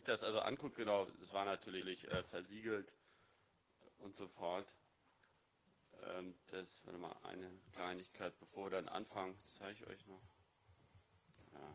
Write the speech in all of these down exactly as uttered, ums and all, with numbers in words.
das also anguckt, genau, es war natürlich äh, versiegelt und so fort. Ähm, das, warte mal, eine Kleinigkeit, bevor wir dann anfangen, zeige ich euch noch. Ja.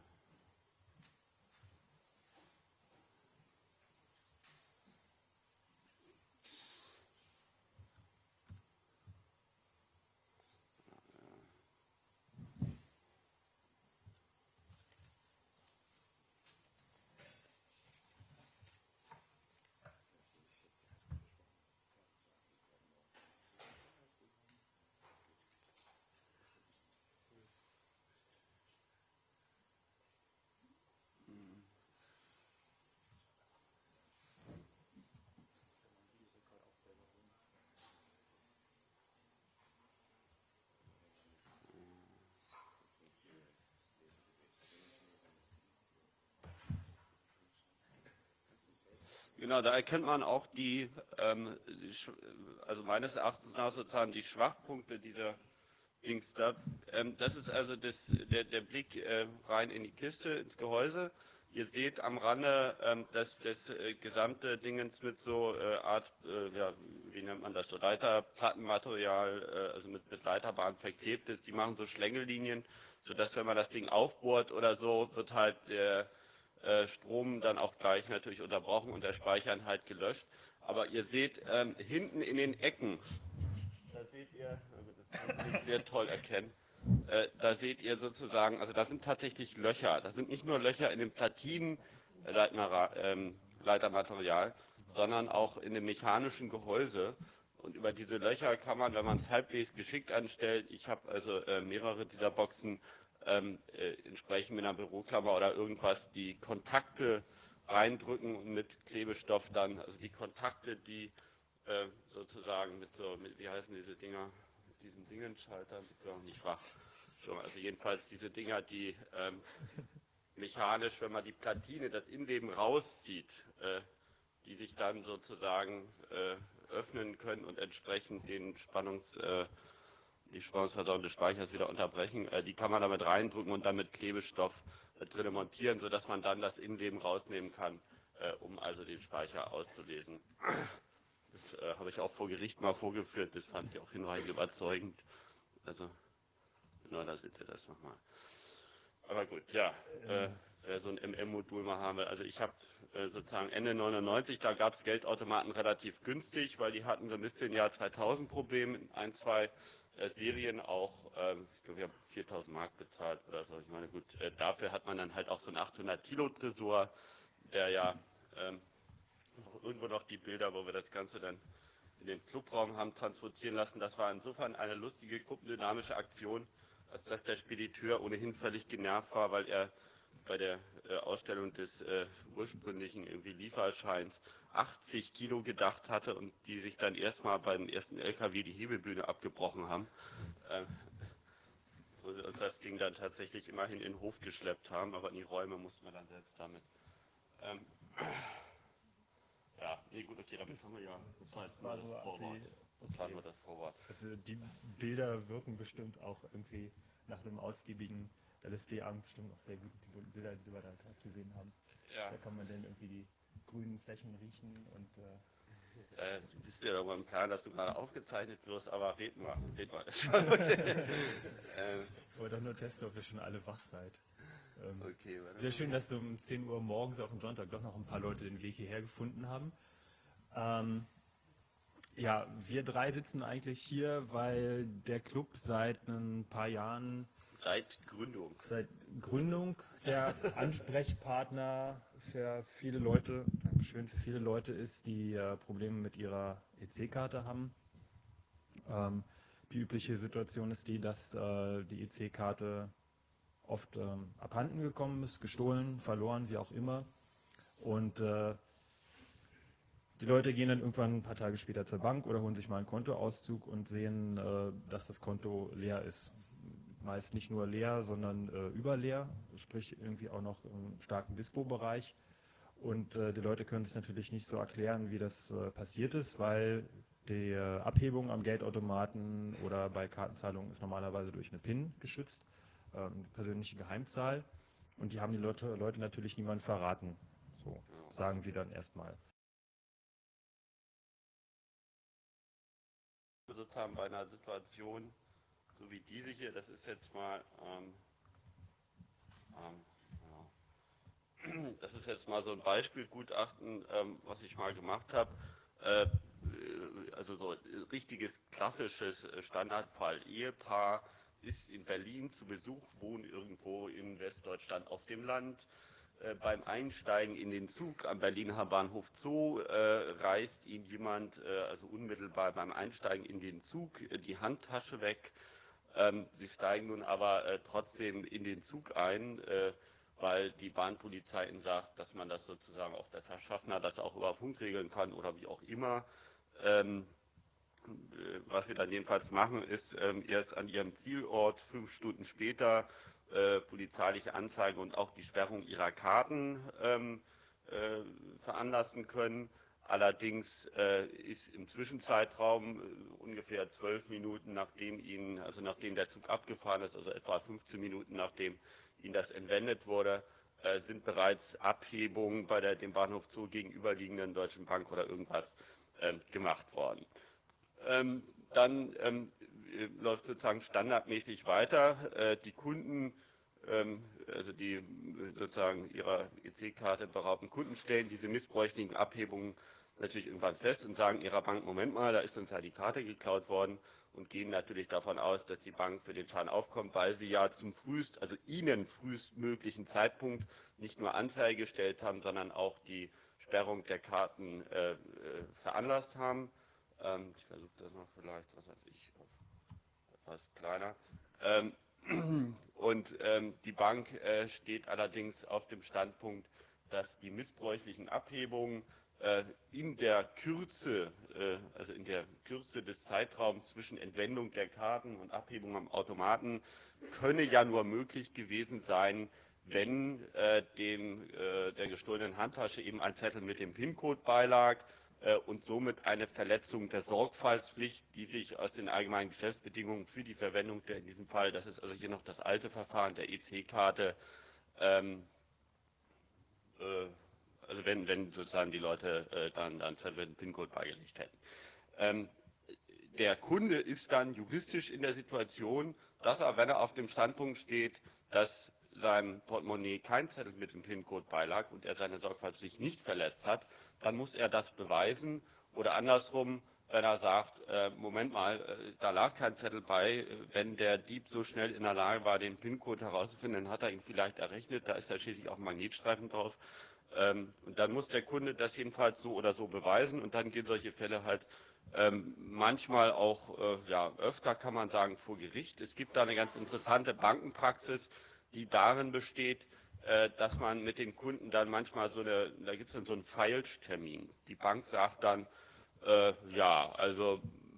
Genau, da erkennt man auch die, ähm, die, also meines Erachtens nach sozusagen die Schwachpunkte dieser Dings da. Ähm, das ist also das, der, der Blick äh, rein in die Kiste, ins Gehäuse. Ihr seht am Rande, ähm, dass das äh, gesamte Dingens mit so äh, Art, äh, ja, wie nennt man das, so Leiterplattenmaterial, äh, also mit, mit Leiterbahn verklebt ist. Die machen so Schlängellinien, sodass, wenn man das Ding aufbohrt oder so, wird halt der äh, Strom dann auch gleich natürlich unterbrochen und der Speicher halt gelöscht. Aber ihr seht ähm, hinten in den Ecken, da seht ihr, das kann man nicht sehr toll erkennen, äh, da seht ihr sozusagen, also da sind tatsächlich Löcher. Da sind nicht nur Löcher in den Platinen, äh, Leitmara, ähm, Leitermaterial, sondern auch in dem mechanischen Gehäuse. Und über diese Löcher kann man, wenn man es halbwegs geschickt anstellt, ich habe also äh, mehrere dieser Boxen, ähm, äh, entsprechend mit einer Büroklammer oder irgendwas, die Kontakte reindrücken und mit Klebestoff dann, also die Kontakte, die äh, sozusagen mit so, mit, wie heißen diese Dinger, mit diesen Dingenschaltern, ich bin auch nicht wach, schon, also jedenfalls diese Dinger, die ähm, mechanisch, wenn man die Platine, das Innenleben rauszieht, äh, die sich dann sozusagen äh, öffnen können und entsprechend den Spannungs, äh, die Spannungsversorgung des Speichers wieder unterbrechen. Äh, die kann man damit reindrücken und dann mit Klebestoff äh, drinnen montieren, sodass man dann das Innenleben rausnehmen kann, äh, um also den Speicher auszulesen. Das äh, habe ich auch vor Gericht mal vorgeführt, das fand ich auch hinreichend überzeugend. Also, genau, da seht ihr das nochmal. Aber gut, ja, äh, wer so ein M M-Modul mal haben will. Also ich habe äh, sozusagen Ende neunundneunzig, da gab es Geldautomaten relativ günstig, weil die hatten so ein bisschen Jahr zweitausend Problem, in ein, zwei äh, Serien auch, äh, ich glaube, wir haben viertausend Mark bezahlt oder so. Ich meine, gut, äh, dafür hat man dann halt auch so einen achthundert Kilo Tresor, der ja ähm, irgendwo noch die Bilder, wo wir das Ganze dann in den Clubraum haben transportieren lassen. Das war insofern eine lustige gruppendynamische Aktion, als dass der Spediteur ohnehin völlig genervt war, weil er bei der äh, Ausstellung des äh, ursprünglichen irgendwie Lieferscheins achtzig Kilo gedacht hatte und die sich dann erstmal beim ersten L K W die Hebelbühne abgebrochen haben, äh, wo sie uns das Ding dann tatsächlich immerhin in den Hof geschleppt haben, aber in die Räume mussten wir dann selbst damit. Ähm, Ja, nee, gut, okay, damit haben wir ja, das war jetzt nur das Vorwort. Das war nur das Vorwort. Also die Bilder wirken bestimmt auch irgendwie nach einem ausgiebigen L S D-Abend bestimmt auch sehr gut, die Bilder, die wir da gerade gesehen haben. Ja. Da kann man dann irgendwie die grünen Flächen riechen und äh, Äh, du bist ja darüber im Klaren, dass du gerade aufgezeichnet wirst, aber red mal, red mal. ähm, ich wollte doch nur testen, ob ihr schon alle wach seid. Ähm, okay, sehr schön, dass du um zehn Uhr morgens auf dem Sonntag doch noch ein paar Leute den Weg hierher gefunden haben. Ähm, ja, wir drei sitzen eigentlich hier, weil der Club seit ein paar Jahren, seit Gründung, seit Gründung der Ansprechpartner für viele Leute, Dankeschön, für viele Leute ist, die äh, Probleme mit ihrer E C-Karte haben. Ähm, die übliche Situation ist die, dass äh, die E C-Karte oft ähm, abhanden gekommen ist, gestohlen, verloren, wie auch immer. Und äh, die Leute gehen dann irgendwann ein paar Tage später zur Bank oder holen sich mal einen Kontoauszug und sehen, äh, dass das Konto leer ist. Meist nicht nur leer, sondern äh, überleer, sprich irgendwie auch noch im starken Dispo-Bereich. Und äh, die Leute können sich natürlich nicht so erklären, wie das äh, passiert ist, weil die äh, Abhebung am Geldautomaten oder bei Kartenzahlungen ist normalerweise durch eine PIN geschützt, äh, eine persönliche Geheimzahl. Und die haben die Leute, Leute natürlich niemand verraten. So. sagen Sie dann erstmal. Sozusagen bei einer Situation, so wie diese hier, das ist jetzt mal, ähm, ähm, ja. Das ist jetzt mal so ein Beispielgutachten, ähm, was ich mal gemacht habe. Äh, also so ein richtiges klassisches Standardfall. Ehepaar ist in Berlin zu Besuch, wohnt irgendwo in Westdeutschland auf dem Land. Äh, beim Einsteigen in den Zug am Berliner Bahnhof Zoo äh, reißt ihm jemand, äh, also unmittelbar beim Einsteigen in den Zug, äh, die Handtasche weg. Ähm, sie steigen nun aber äh, trotzdem in den Zug ein, äh, weil die Bahnpolizei ihnen sagt, dass man das sozusagen auch, dass Herr Schaffner das auch über Funk regeln kann oder wie auch immer. Ähm, was sie dann jedenfalls machen, ist ähm, erst an ihrem Zielort fünf Stunden später äh, polizeiliche Anzeige und auch die Sperrung ihrer Karten ähm, äh, veranlassen können. Allerdings äh, ist im Zwischenzeitraum äh, ungefähr zwölf Minuten nachdem ihnen, also nachdem der Zug abgefahren ist, also etwa fünfzehn Minuten nachdem ihnen das entwendet wurde, äh, sind bereits Abhebungen bei der dem Bahnhof Zoo gegenüberliegenden Deutschen Bank oder irgendwas äh, gemacht worden. Ähm, dann ähm, läuft sozusagen standardmäßig weiter. Äh, die Kunden, ähm, also die sozusagen ihrer E C-Karte beraubten Kunden, stellen diese missbräuchlichen Abhebungen natürlich irgendwann fest und sagen ihrer Bank, Moment mal, da ist uns ja die Karte geklaut worden, und gehen natürlich davon aus, dass die Bank für den Schaden aufkommt, weil sie ja zum frühest, also ihnen frühestmöglichen Zeitpunkt nicht nur Anzeige gestellt haben, sondern auch die Sperrung der Karten äh, äh, veranlasst haben. Ähm, ich versuche das noch vielleicht, was weiß ich, etwas kleiner. Ähm, und ähm, die Bank äh, steht allerdings auf dem Standpunkt, dass die missbräuchlichen Abhebungen äh, in der Kürze, äh, also in der Kürze des Zeitraums zwischen Entwendung der Karten und Abhebung am Automaten, könne ja nur möglich gewesen sein, wenn äh, dem, äh, der gestohlenen Handtasche eben ein Zettel mit dem PIN-Code beilag äh, und somit eine Verletzung der Sorgfaltspflicht, die sich aus den allgemeinen Geschäftsbedingungen für die Verwendung der, in diesem Fall, das ist also hier noch das alte Verfahren der E C-Karte, ähm, äh, also wenn, wenn sozusagen die Leute äh, dann, dann Zettel mit dem PIN-Code beigelegt hätten. Ähm, der Kunde ist dann juristisch in der Situation, dass er, wenn er auf dem Standpunkt steht, dass sein Portemonnaie kein Zettel mit dem PIN-Code beilag und er seine Sorgfaltspflicht nicht verletzt hat, dann muss er das beweisen, oder andersrum, wenn er sagt, äh, Moment mal, äh, da lag kein Zettel bei, äh, wenn der Dieb so schnell in der Lage war, den PIN-Code herauszufinden, dann hat er ihn vielleicht errechnet, da ist ja schließlich auch ein Magnetstreifen drauf. Ähm, und dann muss der Kunde das jedenfalls so oder so beweisen, und dann gehen solche Fälle halt ähm, manchmal auch, äh, ja, öfter kann man sagen, vor Gericht. Es gibt da eine ganz interessante Bankenpraxis, die darin besteht, äh, dass man mit den Kunden dann manchmal so eine, da gibt es dann so einen Feiltermin. Die Bank sagt dann, äh, ja, also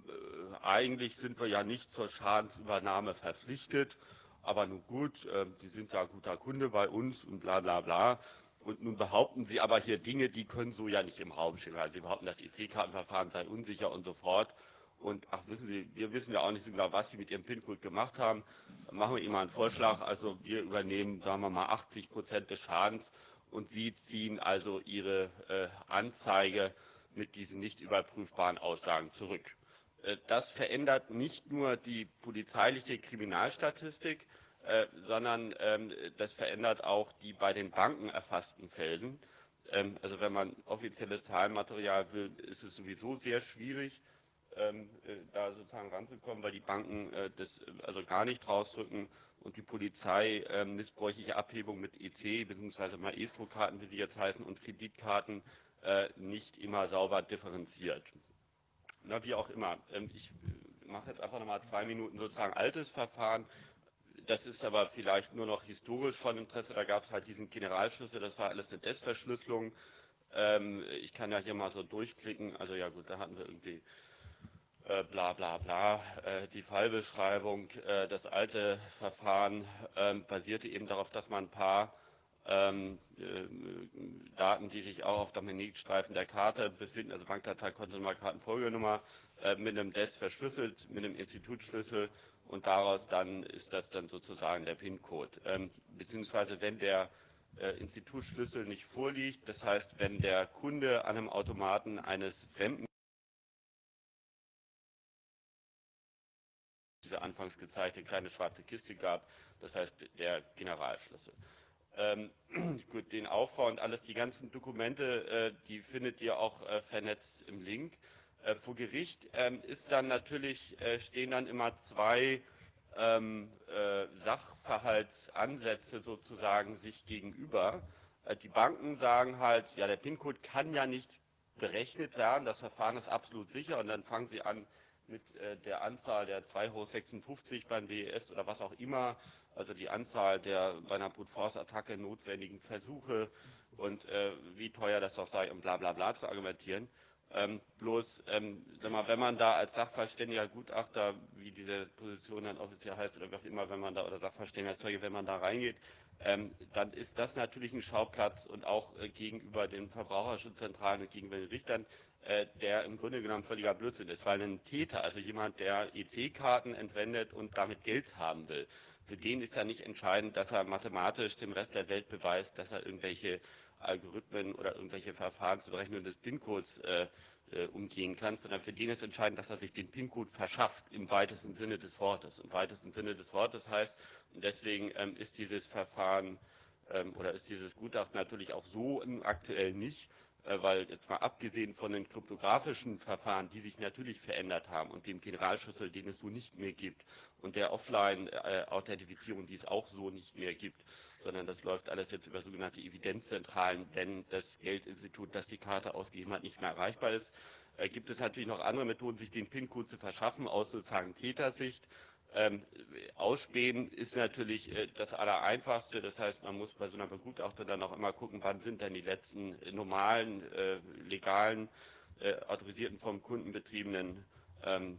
äh, eigentlich sind wir ja nicht zur Schadensübernahme verpflichtet, aber nun gut, äh, die sind ja ein guter Kunde bei uns und bla bla bla. Und nun behaupten Sie aber hier Dinge, die können so ja nicht im Raum stehen. Also Sie behaupten, das E C-Kartenverfahren sei unsicher und so fort. Und ach, wissen Sie, wir wissen ja auch nicht so genau, was Sie mit Ihrem PIN-Code gemacht haben. Dann machen wir Ihnen mal einen Vorschlag. Also wir übernehmen, sagen wir mal, achtzig Prozent des Schadens, und Sie ziehen also Ihre äh, Anzeige mit diesen nicht überprüfbaren Aussagen zurück. Äh, das verändert nicht nur die polizeiliche Kriminalstatistik, äh, sondern ähm, das verändert auch die bei den Banken erfassten Fällen. Ähm, also wenn man offizielles Zahlenmaterial will, ist es sowieso sehr schwierig, ähm, äh, da sozusagen ranzukommen, weil die Banken äh, das äh, also gar nicht rausrücken und die Polizei äh, missbräuchliche Abhebung mit E C bzw. Maestro-Karten, wie sie jetzt heißen, und Kreditkarten äh, nicht immer sauber differenziert. Na, wie auch immer. Ähm, ich äh, mache jetzt einfach nochmal zwei Minuten sozusagen altes Verfahren. Das ist aber vielleicht nur noch historisch von Interesse. Da gab es halt diesen Generalschlüssel, das war alles eine Testverschlüsselung. Ähm, ich kann ja hier mal so durchklicken. Also ja gut, da hatten wir irgendwie äh, bla bla bla. Äh, die Fallbeschreibung, äh, das alte Verfahren ähm, basierte eben darauf, dass man ein paar ähm, äh, Daten, die sich auch auf dem Magnetstreifen der Karte befinden, also Bankdatei, Kontonummer, Kartenfolgenummer, äh, mit einem D E S verschlüsselt, mit einem Institutsschlüssel, und daraus dann ist das dann sozusagen der PIN-Code. Ähm, beziehungsweise wenn der äh, Institutsschlüssel nicht vorliegt. Das heißt, wenn der Kunde an einem Automaten eines Fremden diese anfangs gezeigte kleine schwarze Kiste gab, das heißt der Generalschlüssel. Ähm, gut, den Aufbau und alles, die ganzen Dokumente, äh, die findet ihr auch äh, vernetzt im Link. Äh, vor Gericht ähm, ist dann natürlich, äh, stehen dann immer zwei ähm, äh, Sachverhaltsansätze sozusagen sich gegenüber. Äh, die Banken sagen halt, ja, der PIN-Code kann ja nicht berechnet werden, das Verfahren ist absolut sicher, und dann fangen sie an mit äh, der Anzahl der zwei hoch sechsundfünfzig beim W E S oder was auch immer, also die Anzahl der bei einer Brute-Force-Attacke notwendigen Versuche und äh, wie teuer das auch sei, um bla bla bla zu argumentieren. Ähm, bloß, ähm, sag mal, wenn man da als Sachverständiger Gutachter, wie diese Position dann offiziell heißt, oder wie auch immer, wenn man da, oder Sachverständiger Zeuge, wenn man da reingeht, ähm, dann ist das natürlich ein Schauplatz und auch äh, gegenüber den Verbraucherschutzzentralen und gegenüber den Richtern, äh, der im Grunde genommen völliger Blödsinn ist, weil ein Täter, also jemand, der E C-Karten entwendet und damit Geld haben will, für den ist ja nicht entscheidend, dass er mathematisch dem Rest der Welt beweist, dass er irgendwelche Algorithmen oder irgendwelche Verfahren zur Berechnung des PIN-Codes äh, äh, umgehen kann, sondern für den ist entscheidend, dass er sich den PIN-Code verschafft, im weitesten Sinne des Wortes. Im weitesten Sinne des Wortes heißt, und deswegen ähm, ist dieses Verfahren ähm, oder ist dieses Gutachten natürlich auch so aktuell nicht, äh, weil jetzt mal abgesehen von den kryptografischen Verfahren, die sich natürlich verändert haben und dem Generalschlüssel, den es so nicht mehr gibt, und der Offline-Authentifizierung, die es auch so nicht mehr gibt, sondern das läuft alles jetzt über sogenannte Evidenzzentralen, wenn das Geldinstitut, das die Karte ausgegeben hat, nicht mehr erreichbar ist. Äh, gibt es natürlich noch andere Methoden, sich den PIN-Code zu verschaffen, aus sozusagen Tätersicht. Ähm, Ausspähen ist natürlich äh, das Allereinfachste, das heißt, man muss bei so einer Begutachtung dann auch immer gucken, wann sind denn die letzten äh, normalen, äh, legalen, äh, autorisierten vom Kunden betriebenen ähm,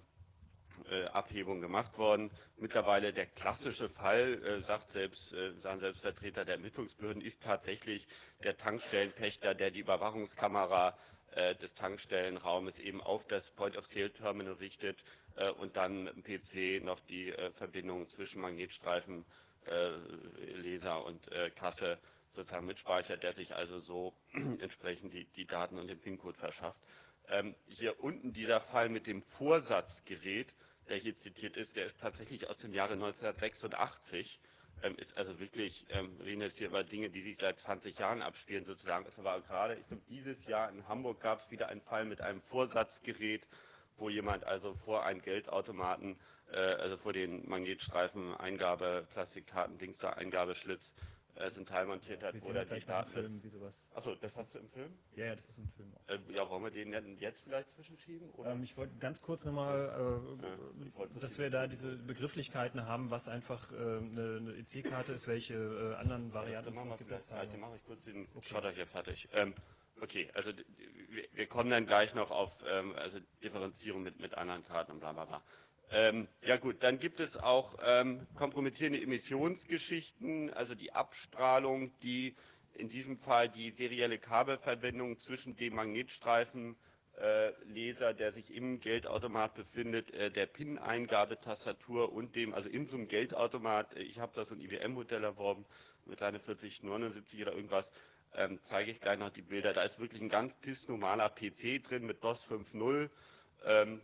äh, Abhebungen gemacht worden. Mittlerweile der klassische Fall, äh, sagt selbst, äh, sagen selbst Vertreter der Ermittlungsbehörden, ist tatsächlich der Tankstellenpächter, der die Überwachungskamera äh, des Tankstellenraumes eben auf das Point-of-Sale-Terminal richtet äh, und dann im P C noch die äh, Verbindung zwischen Magnetstreifen, äh, Leser und äh, Kasse sozusagen mitspeichert, der sich also so entsprechend die, die Daten und den PIN-Code verschafft. Ähm, hier unten dieser Fall mit dem Vorsatzgerät, der hier zitiert ist, der ist tatsächlich aus dem Jahre neunzehnhundertsechsundachtzig, ähm, ist also wirklich, ähm, wir reden jetzt hier über Dinge, die sich seit zwanzig Jahren abspielen sozusagen. Es war gerade, ich glaube, dieses Jahr in Hamburg gab es wieder einen Fall mit einem Vorsatzgerät, wo jemand also vor einen Geldautomaten, äh, also vor den Magnetstreifen Eingabe, Plastikkarten, Dings da, Eingabeschlitz, äh, ein Teil montiert Ja, hat, wir wo sehen ja dann die gleich noch einen Daten des... Film, wie sowas. Achso, das hast du im Film? Ja, ja, das ist ein Film auch. Äh, ja, wollen wir den denn jetzt vielleicht zwischenschieben? Oder? Ähm, ich wollte ganz kurz nochmal, Ja, äh, ich wollte dass die- wir da diese Begrifflichkeiten haben, was einfach äh, eine, eine E C-Karte ist, welche äh, anderen Varianten Dann machen wir es gibt der vielleicht gleich, dann Zahlung. mache ich kurz den Okay. Schotter hier fertig. Ähm, okay, also d- wir, wir kommen dann gleich noch auf ähm, also Differenzierung mit, mit anderen Karten und bla bla bla. Ähm, ja gut, dann gibt es auch ähm, kompromittierende Emissionsgeschichten, also die Abstrahlung, die in diesem Fall die serielle Kabelverbindung zwischen dem Magnetstreifen äh, Leser, der sich im Geldautomat befindet, äh, der PIN-Eingabetastatur und dem, also in so einem Geldautomat, äh, ich habe das ein I B M-Modell erworben, mit einer vierzig neunundsiebzig oder irgendwas, ähm, zeige ich gleich noch die Bilder. Da ist wirklich ein ganz pissnormaler P C drin mit DOS fünf Punkt null, ähm,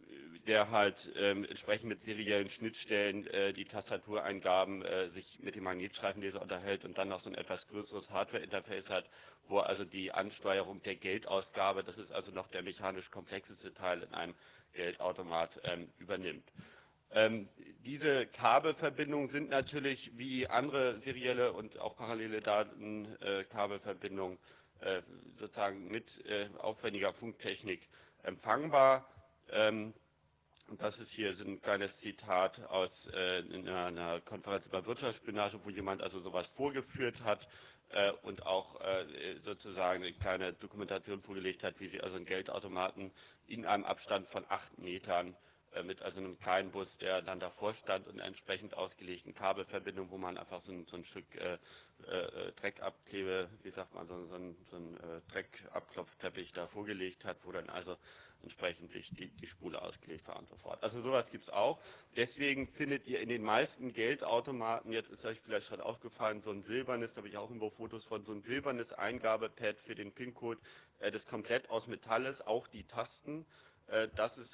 der halt ähm, entsprechend mit seriellen Schnittstellen äh, die Tastatureingaben äh, sich mit dem Magnetstreifenleser unterhält und dann noch so ein etwas größeres Hardware-Interface hat, wo also die Ansteuerung der Geldausgabe, das ist also noch der mechanisch komplexeste Teil in einem Geldautomat, ähm, übernimmt. Ähm, diese Kabelverbindungen sind natürlich wie andere serielle und auch parallele Datenkabelverbindungen äh, äh, sozusagen mit äh, aufwendiger Funktechnik empfangbar. Ähm, und das ist hier so ein kleines Zitat aus äh, einer, einer Konferenz über Wirtschaftsspionage, wo jemand also sowas vorgeführt hat äh, und auch äh, sozusagen eine kleine Dokumentation vorgelegt hat, wie sie also einen Geldautomaten in einem Abstand von acht Metern mit also einem kleinen Bus, der dann davor stand und entsprechend ausgelegten Kabelverbindung, wo man einfach so ein, so ein Stück äh, äh, Dreckabklebe, wie sagt man, so, so ein, so ein äh, Dreckabklopfteppich da vorgelegt hat, wo dann also entsprechend sich die, die Spule ausgelegt war und so fort. Also sowas gibt es auch. Deswegen findet ihr in den meisten Geldautomaten, jetzt ist euch vielleicht schon aufgefallen, so ein silbernes, da habe ich auch irgendwo Fotos von, so ein silbernes Eingabepad für den PIN-Code, äh, das komplett aus Metall ist, auch die Tasten. Äh, das ist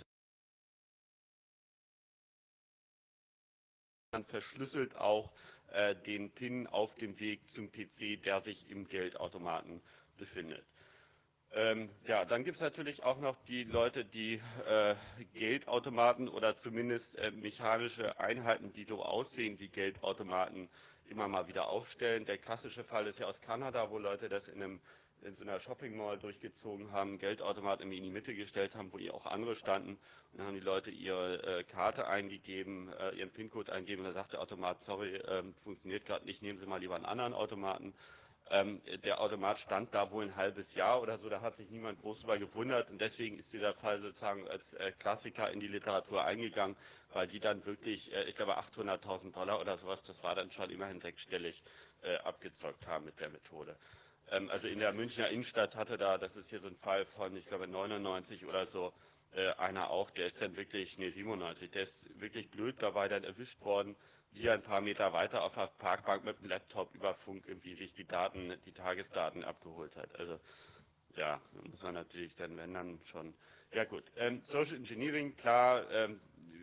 dann verschlüsselt auch äh, den PIN auf dem Weg zum P C, der sich im Geldautomaten befindet. Ähm, ja, dann gibt es natürlich auch noch die Leute, die äh, Geldautomaten oder zumindest äh, mechanische Einheiten, die so aussehen wie Geldautomaten, immer mal wieder aufstellen. Der klassische Fall ist ja aus Kanada, wo Leute das in, einem, in so einer Shopping Mall durchgezogen haben, Geldautomaten in die Mitte gestellt haben, wo auch andere standen. Und dann haben die Leute ihre äh, Karte eingegeben, äh, ihren PIN-Code eingegeben und dann sagt der Automat, sorry, äh, funktioniert gerade nicht, nehmen Sie mal lieber einen anderen Automaten. Ähm, der Automat stand da wohl ein halbes Jahr oder so, da hat sich niemand groß darüber gewundert und deswegen ist dieser Fall sozusagen als äh, Klassiker in die Literatur eingegangen, weil die dann wirklich, äh, ich glaube achthunderttausend Dollar oder sowas, das war dann schon immerhin sechsstellig, äh, abgezockt haben mit der Methode. Ähm, also in der Münchner Innenstadt hatte da, das ist hier so ein Fall von, ich glaube neunundneunzig oder so, äh, einer auch, der ist dann wirklich, nee siebenundneunzig, der ist wirklich blöd dabei dann erwischt worden, wie er ein paar Meter weiter auf der Parkbank mit dem Laptop über Funk irgendwie sich die Daten, die Tagesdaten abgeholt hat. Also ja, da muss man natürlich dann, wenn dann schon. Ja gut, ähm, Social Engineering, klar, ähm,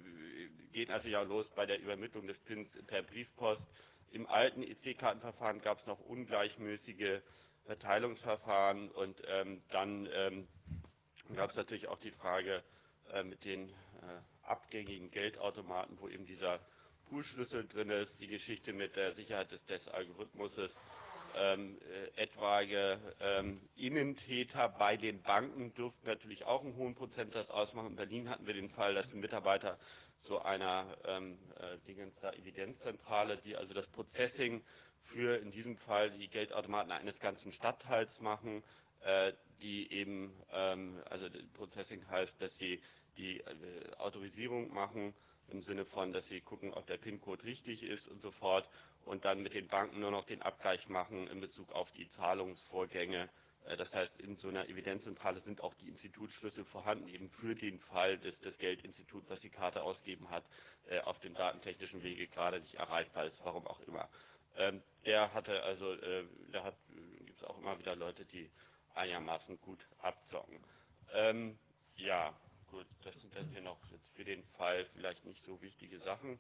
geht natürlich auch los bei der Übermittlung des Pins per Briefpost. Im alten E C-Kartenverfahren gab es noch ungleichmäßige Verteilungsverfahren und ähm, dann ähm, gab es natürlich auch die Frage äh, mit den äh, abgängigen Geldautomaten, wo eben dieser Poolschlüssel drin ist, die Geschichte mit der Sicherheit des, des Algorithmuses, ähm, äh, etwaige ähm, Innentäter bei den Banken dürften natürlich auch einen hohen Prozentsatz ausmachen. In Berlin hatten wir den Fall, dass ein Mitarbeiter so einer ähm, äh, Dingens da Evidenzzentrale, die also das Processing für in diesem Fall die Geldautomaten eines ganzen Stadtteils machen, äh, die eben, ähm, also Processing heißt, dass sie die äh, Autorisierung machen, im Sinne von, dass sie gucken, ob der PIN-Code richtig ist und so fort und dann mit den Banken nur noch den Abgleich machen in Bezug auf die Zahlungsvorgänge. Äh, das heißt, in so einer Evidenzzentrale sind auch die Institutsschlüssel vorhanden, eben für den Fall, dass das Geldinstitut, was die Karte ausgeben hat, äh, auf dem datentechnischen Wege gerade nicht erreichbar ist, warum auch immer. Ähm, der hatte also, äh, da hat, äh, gibt es auch immer wieder Leute, die einigermaßen gut abzocken. Ähm, ja, gut, das sind dann hier noch jetzt für den Fall vielleicht nicht so wichtige Sachen.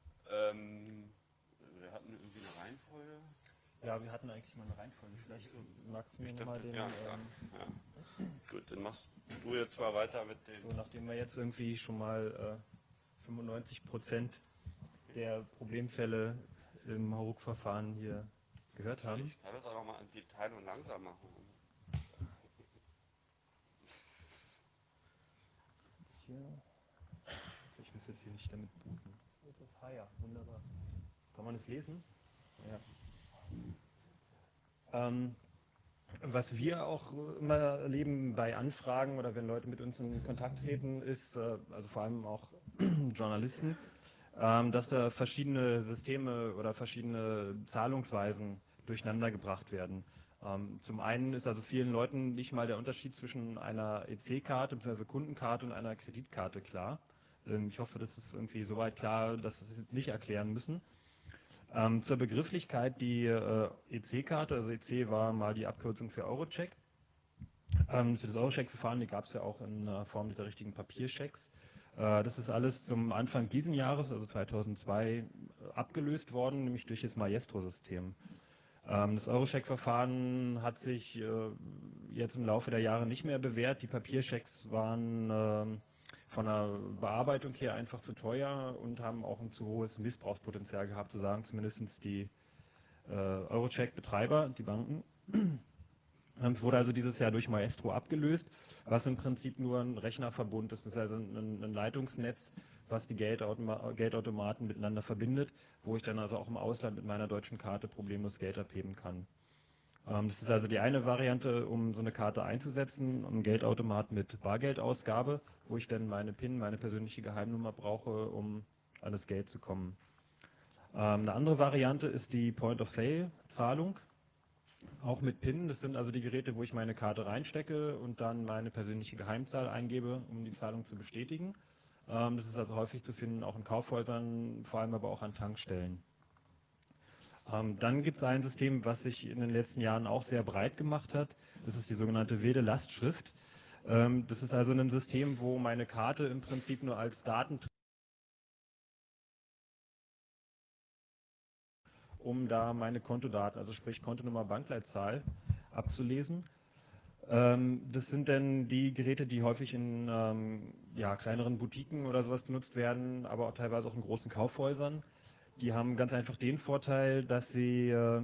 Ähm, wir hatten irgendwie eine Reihenfolge. Ja, wir hatten eigentlich mal eine Reihenfolge. Vielleicht äh, magst du mir nochmal den... Ja, Ähm, ja. Gut, dann machst du jetzt mal weiter mit dem... so, nachdem wir jetzt irgendwie schon mal äh, fünfundneunzig Prozent der Problemfälle im Hauruck-Verfahren hier gehört haben. Ich kann das auch nochmal an Detail und langsam machen. Hier. Ich muss jetzt hier nicht damit booten. Das ist ah ja, wunderbar. Kann man es lesen? Ja. Ähm, was wir auch immer erleben bei Anfragen oder wenn Leute mit uns in Kontakt treten, ist, äh, also vor allem auch Journalisten, ähm, dass da verschiedene Systeme oder verschiedene Zahlungsweisen durcheinander gebracht werden. Ähm, zum einen ist also vielen Leuten nicht mal der Unterschied zwischen einer E C-Karte bzw. Kundenkarte und einer Kreditkarte klar. Ähm, ich hoffe, das ist irgendwie soweit klar, dass wir es jetzt nicht erklären müssen. Ähm, zur Begrifflichkeit, die äh, E C-Karte, also E C war mal die Abkürzung für Eurocheck. Ähm, für das Eurocheck-Verfahren, die gab es ja auch in äh, Form dieser richtigen Papierchecks. Äh, das ist alles zum Anfang diesen Jahres, also zweitausendzwei, äh, abgelöst worden, nämlich durch das Maestro-System. Ähm, das Eurocheck-Verfahren hat sich äh, jetzt im Laufe der Jahre nicht mehr bewährt. Die Papierchecks waren äh, von der Bearbeitung her einfach zu teuer und haben auch ein zu hohes Missbrauchspotenzial gehabt, so sagen zumindest die äh, Eurocheck-Betreiber, die Banken. Es wurde also dieses Jahr durch Maestro abgelöst, was im Prinzip nur ein Rechnerverbund ist, also ein, ein Leitungsnetz, was die Geldautoma Geldautomaten miteinander verbindet, wo ich dann also auch im Ausland mit meiner deutschen Karte problemlos Geld abheben kann. Ähm, das ist also die eine Variante, um so eine Karte einzusetzen, ein Geldautomat mit Bargeldausgabe, wo ich dann meine PIN, meine persönliche Geheimnummer brauche, um an das Geld zu kommen. Ähm, eine andere Variante ist die Point-of-Sale-Zahlung, auch mit PIN. Das sind also die Geräte, wo ich meine Karte reinstecke und dann meine persönliche Geheimzahl eingebe, um die Zahlung zu bestätigen. Ähm, das ist also häufig zu finden, auch in Kaufhäusern, vor allem aber auch an Tankstellen. Ähm, dann gibt es ein System, was sich in den letzten Jahren auch sehr breit gemacht hat. Das ist die sogenannte wilde Lastschrift. Ähm, das ist also ein System, wo meine Karte im Prinzip nur als Daten, um da meine Kontodaten, also sprich Kontonummer, Bankleitzahl, abzulesen. Ähm, das sind dann die Geräte, die häufig in ähm, ja, kleineren Boutiquen oder sowas benutzt werden, aber auch teilweise auch in großen Kaufhäusern. Die haben ganz einfach den Vorteil, dass sie äh,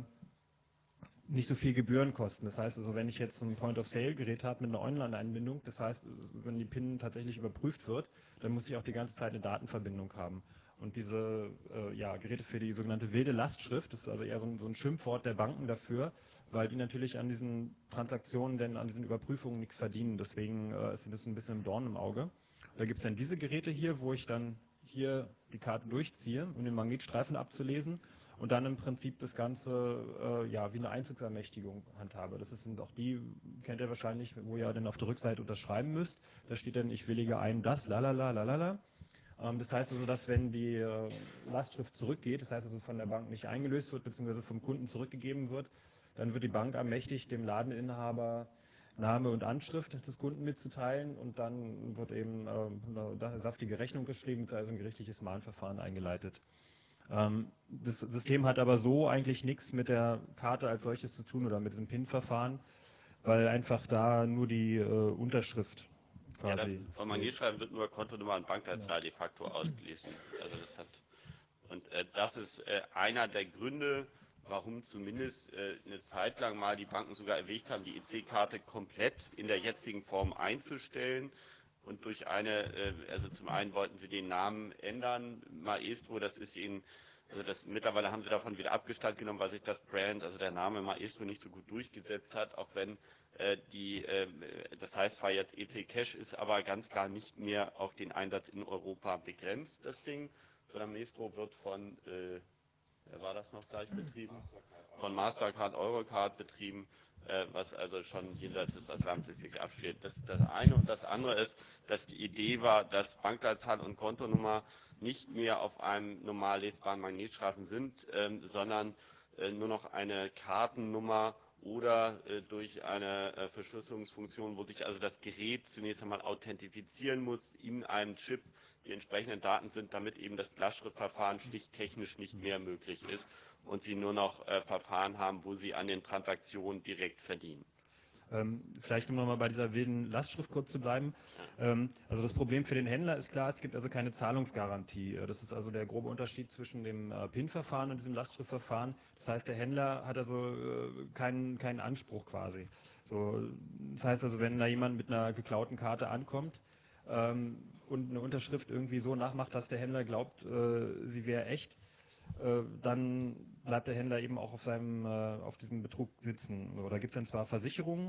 nicht so viel Gebühren kosten. Das heißt also, wenn ich jetzt ein Point-of-Sale-Gerät habe mit einer Online-Einbindung, das heißt, wenn die PIN tatsächlich überprüft wird, dann muss ich auch die ganze Zeit eine Datenverbindung haben. Und diese äh, ja, Geräte für die sogenannte wilde Lastschrift, das ist also eher so ein, so ein Schimpfwort der Banken dafür, weil die natürlich an diesen Transaktionen, denn an diesen Überprüfungen nichts verdienen. Deswegen äh, ist das ein bisschen ein Dorn im Auge. Da gibt es dann diese Geräte hier, wo ich dann hier die Karte durchziehe, um den Magnetstreifen abzulesen und dann im Prinzip das Ganze äh, ja, wie eine Einzugsermächtigung handhabe. Das sind auch die, kennt ihr wahrscheinlich, wo ihr dann auf der Rückseite unterschreiben müsst. Da steht dann, ich willige ein, das, lalala, lalala. Ähm, das heißt also, dass wenn die äh, Lastschrift zurückgeht, das heißt also von der Bank nicht eingelöst wird, beziehungsweise vom Kunden zurückgegeben wird, dann wird die Bank ermächtigt, dem Ladeninhaber Name und Anschrift des Kunden mitzuteilen und dann wird eben äh, eine saftige Rechnung geschrieben, also ein gerichtliches Mahnverfahren eingeleitet. Ähm, das System hat aber so eigentlich nichts mit der Karte als solches zu tun oder mit diesem PIN-Verfahren, weil einfach da nur die äh, Unterschrift Ja, da, quasi vom fehlt. Magnetschreiben wird nur Kontonummer und Genau. Bankleitzahl de facto ausgelesen. Also das hat und äh, das ist äh, einer der Gründe, warum zumindest äh, eine Zeit lang mal die Banken sogar erwägt haben, die E C-Karte komplett in der jetzigen Form einzustellen und durch eine, äh, also zum einen wollten sie den Namen ändern, Maestro, das ist ihnen, also das mittlerweile haben sie davon wieder Abstand genommen, weil sich das Brand, also der Name Maestro nicht so gut durchgesetzt hat, auch wenn äh, die, äh, das heißt zwar jetzt E C Cash, ist aber ganz klar nicht mehr auf den Einsatz in Europa begrenzt, das Ding, sondern Maestro wird von, äh, wer war das noch gleich betrieben? Von Mastercard, Eurocard betrieben, äh, was also schon jenseits des Atlantiks sich abspielt. Das ist das eine. Und das andere ist, dass die Idee war, dass Bankleitzahl und Kontonummer nicht mehr auf einem normal lesbaren Magnetstreifen sind, ähm, sondern äh, nur noch eine Kartennummer oder äh, durch eine äh, Verschlüsselungsfunktion, wo sich also das Gerät zunächst einmal authentifizieren muss in einem Chip, die entsprechenden Daten sind, damit eben das Lastschriftverfahren schlicht technisch nicht mehr möglich ist und sie nur noch äh, Verfahren haben, wo sie an den Transaktionen direkt verdienen. Ähm, vielleicht um nochmal bei dieser wilden Lastschrift kurz zu bleiben. Ja. Ähm, also das Problem für den Händler ist klar, es gibt also keine Zahlungsgarantie. Äh, Das ist also der grobe Unterschied zwischen dem äh, PIN-Verfahren und diesem Lastschriftverfahren. Das heißt, der Händler hat also äh, keinen, keinen Anspruch quasi. So, das heißt also, wenn da jemand mit einer geklauten Karte ankommt, ähm, und eine Unterschrift irgendwie so nachmacht, dass der Händler glaubt, äh, sie wäre echt, äh, dann bleibt der Händler eben auch auf seinem, äh, auf diesem Betrug sitzen. So, da gibt es dann zwar Versicherungen,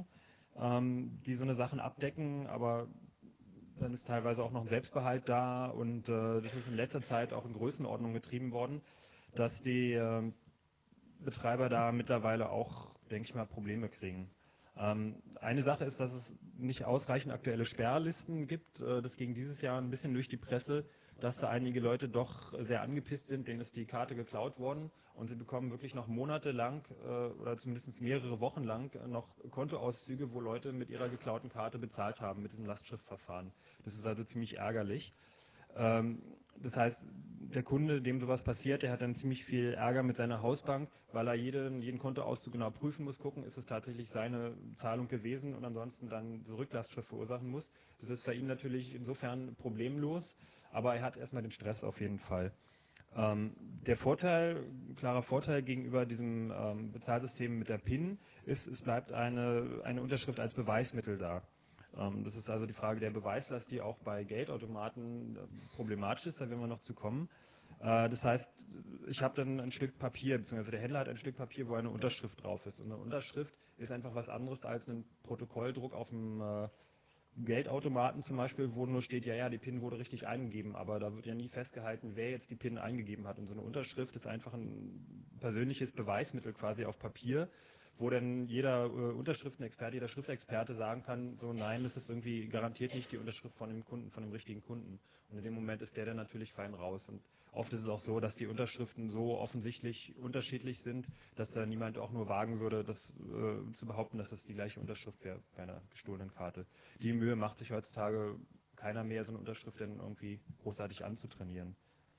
ähm, die so eine Sachen abdecken, aber dann ist teilweise auch noch ein Selbstbehalt da und äh, das ist in letzter Zeit auch in Größenordnung getrieben worden, dass die äh, Betreiber da mittlerweile auch, denke ich mal, Probleme kriegen. Ähm, eine Sache ist, dass es nicht ausreichend aktuelle Sperrlisten gibt. Äh, das ging dieses Jahr ein bisschen durch die Presse, dass da einige Leute doch sehr angepisst sind, denen ist die Karte geklaut worden und sie bekommen wirklich noch monatelang äh, oder zumindest mehrere Wochen lang noch Kontoauszüge, wo Leute mit ihrer geklauten Karte bezahlt haben mit diesem Lastschriftverfahren. Das ist also ziemlich ärgerlich. Ähm, das heißt, der Kunde, dem sowas passiert, der hat dann ziemlich viel Ärger mit seiner Hausbank, weil er jeden, jeden Kontoauszug genau prüfen muss, gucken, ist es tatsächlich seine Zahlung gewesen und ansonsten dann diese Rücklastschrift verursachen muss. Das ist für ihn natürlich insofern problemlos, aber er hat erstmal den Stress auf jeden Fall. Ähm, der Vorteil, klarer Vorteil gegenüber diesem ähm, Bezahlsystem mit der PIN ist, es bleibt eine, eine Unterschrift als Beweismittel da. Ähm, das ist also die Frage der Beweislast, die auch bei Geldautomaten äh, problematisch ist, da werden wir noch zu kommen. Äh, das heißt, ich habe dann ein Stück Papier, beziehungsweise der Händler hat ein Stück Papier, wo eine Unterschrift drauf ist. Und eine Unterschrift ist einfach was anderes als ein Protokolldruck auf dem äh, Geldautomaten zum Beispiel, wo nur steht, ja, ja, die PIN wurde richtig eingegeben, aber da wird ja nie festgehalten, wer jetzt die PIN eingegeben hat. Und so eine Unterschrift ist einfach ein persönliches Beweismittel quasi auf Papier, wo dann jeder äh, Unterschriftenexperte, jeder Schriftexperte sagen kann, so nein, das ist irgendwie garantiert nicht die Unterschrift von dem Kunden, von dem richtigen Kunden. Und in dem Moment ist der dann natürlich fein raus. Und oft ist es auch so, dass die Unterschriften so offensichtlich unterschiedlich sind, dass da niemand auch nur wagen würde, das äh, zu behaupten, dass das die gleiche Unterschrift wäre bei einer gestohlenen Karte. Die Mühe macht sich heutzutage keiner mehr, so eine Unterschrift dann irgendwie großartig anzutrainieren.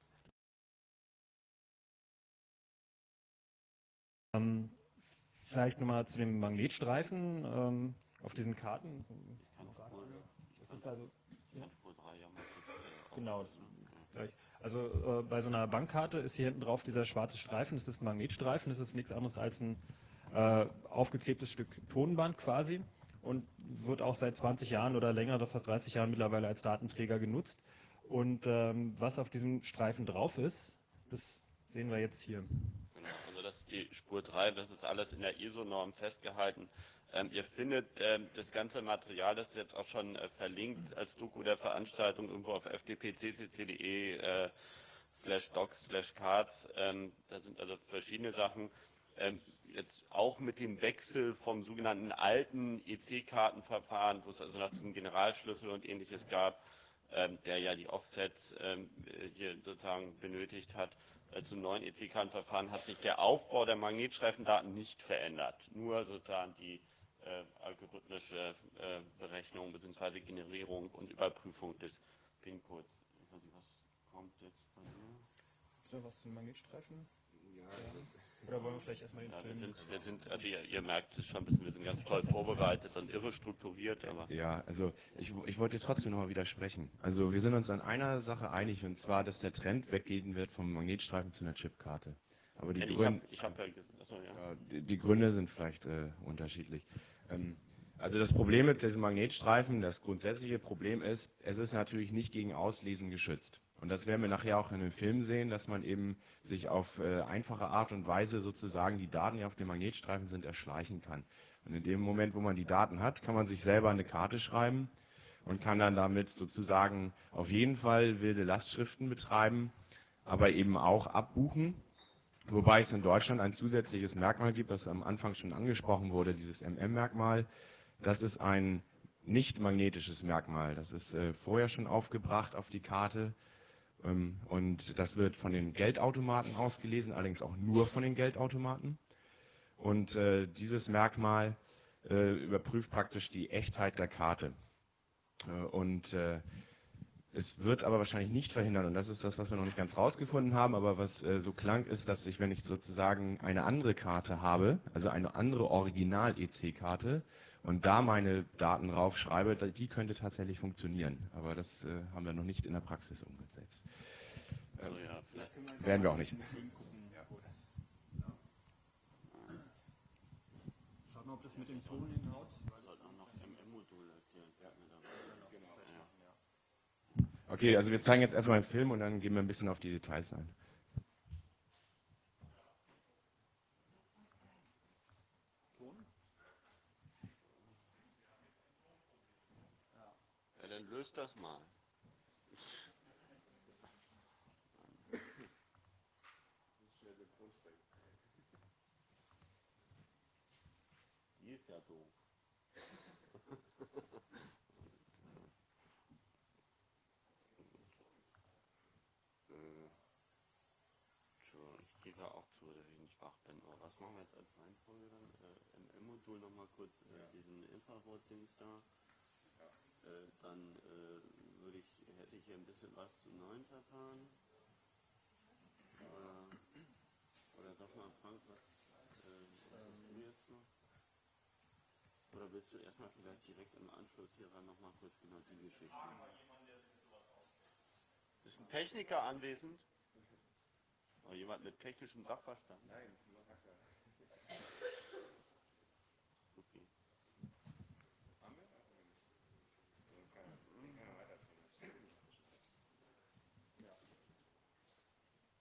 Ähm, vielleicht nochmal zu dem Magnetstreifen ähm, auf diesen Karten. Das ist also, ja? Genau, das gleich. Also äh, bei so einer Bankkarte ist hier hinten drauf dieser schwarze Streifen, das ist ein Magnetstreifen, das ist nichts anderes als ein äh, aufgeklebtes Stück Tonband quasi und wird auch seit zwanzig Jahren oder länger, oder fast dreißig Jahren mittlerweile als Datenträger genutzt. Und ähm, was auf diesem Streifen drauf ist, das sehen wir jetzt hier. Genau, also das ist die Spur drei, das ist alles in der I S O-Norm festgehalten. Ähm, ihr findet ähm, das ganze Material, das ist jetzt auch schon äh, verlinkt als Doku der Veranstaltung irgendwo auf f d p c c c punkt d e äh, slash docs slash cards. Ähm, da sind also verschiedene Sachen. Ähm, jetzt auch mit dem Wechsel vom sogenannten alten E C-Kartenverfahren, wo es also nach diesem Generalschlüssel und ähnliches gab, ähm, der ja die Offsets ähm, hier sozusagen benötigt hat, äh, zum neuen E C-Kartenverfahren hat sich der Aufbau der Magnetstreifendaten nicht verändert. Nur sozusagen die äh, algorithmische äh, Berechnung bzw. Generierung und Überprüfung des PIN-Codes. Ich weiß nicht, was kommt jetzt bei mir? Ist da was zum Magnetstreifen? Ja. Oder wollen wir vielleicht erstmal den Ja, Film? wir sind, wir sind, also ihr, ihr merkt es schon ein bisschen, wir sind ganz toll vorbereitet und irre strukturiert, aber. Ja, also ich, ich wollte trotzdem nochmal widersprechen. Also wir sind uns an einer Sache einig, und zwar, dass der Trend weggehen wird vom Magnetstreifen zu einer Chipkarte. Aber die, Ich habe Grün, ich hab ja gesagt, achso, ja. ja, die, die Gründe sind vielleicht äh, unterschiedlich. Ähm, also das Problem mit diesem Magnetstreifen, das grundsätzliche Problem ist, es ist natürlich nicht gegen Auslesen geschützt. Und das werden wir nachher auch in dem Film sehen, dass man eben sich auf äh, einfache Art und Weise sozusagen die Daten, die auf dem Magnetstreifen sind, erschleichen kann. Und in dem Moment, wo man die Daten hat, kann man sich selber eine Karte schreiben und kann dann damit sozusagen auf jeden Fall wilde Lastschriften betreiben, aber eben auch abbuchen. Wobei es in Deutschland ein zusätzliches Merkmal gibt, das am Anfang schon angesprochen wurde, dieses M M-Merkmal. Das ist ein nicht magnetisches Merkmal. Das ist äh, vorher schon aufgebracht auf die Karte. Ähm, und das wird von den Geldautomaten ausgelesen, allerdings auch nur von den Geldautomaten. Und äh, dieses Merkmal äh, überprüft praktisch die Echtheit der Karte. Äh, und äh, es wird aber wahrscheinlich nicht verhindern, und das ist das, was wir noch nicht ganz rausgefunden haben, aber was äh, so klang, ist, dass ich, wenn ich sozusagen eine andere Karte habe, also eine andere Original-E C-Karte, und da meine Daten raufschreibe, die könnte tatsächlich funktionieren. Aber das äh, haben wir noch nicht in der Praxis umgesetzt. So, ja, vielleicht Werden wir auch nicht. Schaut mal, ob das mit dem Ton hinhaut. sollten auch noch M M-Module erklären. Ja, genau. Okay, also wir zeigen jetzt erstmal einen Film und dann gehen wir ein bisschen auf die Details ein. Ja, dann löst das mal. Die ist ja doof. äh, so, ich gebe ja auch zu, dass ich nicht wach bin. Aber was machen wir jetzt als Reihenfolge dann? Äh, M M-Modul nochmal kurz äh, ja. diesen Infrarot-Dings da. Ja. Äh, dann äh, würde ich, hätte ich hier ein bisschen was zum neuen Verfahren. Oder, oder sag mal, Frank, was, äh, was hast du jetzt noch? Oder willst du erstmal vielleicht direkt im Anschluss hieran nochmal kurz genau die Geschichte? Ist ein Techniker anwesend? Oder jemand mit technischem Sachverstand? Nein, nur Hacker. Okay. Haben wir? Sonst kann er weiterziehen. Ja.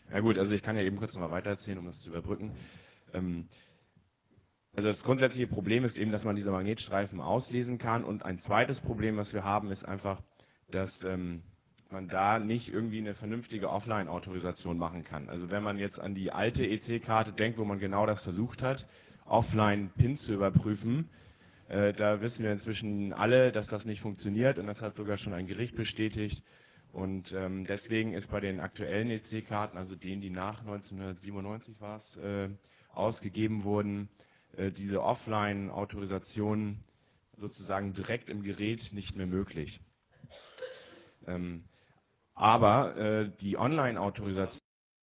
Ja gut, also ich kann ja eben kurz noch mal weitererzählen, um das zu überbrücken. Ähm, Also das grundsätzliche Problem ist eben, dass man diese Magnetstreifen auslesen kann. Und ein zweites Problem, was wir haben, ist einfach, dass ähm, man da nicht irgendwie eine vernünftige Offline-Autorisation machen kann. Also wenn man jetzt an die alte E C-Karte denkt, wo man genau das versucht hat, offline P I N zu überprüfen, äh, da wissen wir inzwischen alle, dass das nicht funktioniert und das hat sogar schon ein Gericht bestätigt. Und ähm, deswegen ist bei den aktuellen E C-Karten, also denen, die nach neunzehnhundertsiebenundneunzig war es, äh, ausgegeben wurden, äh, diese Offline-Autorisation sozusagen direkt im Gerät nicht mehr möglich. Ähm, aber äh, die Online-Autorisation,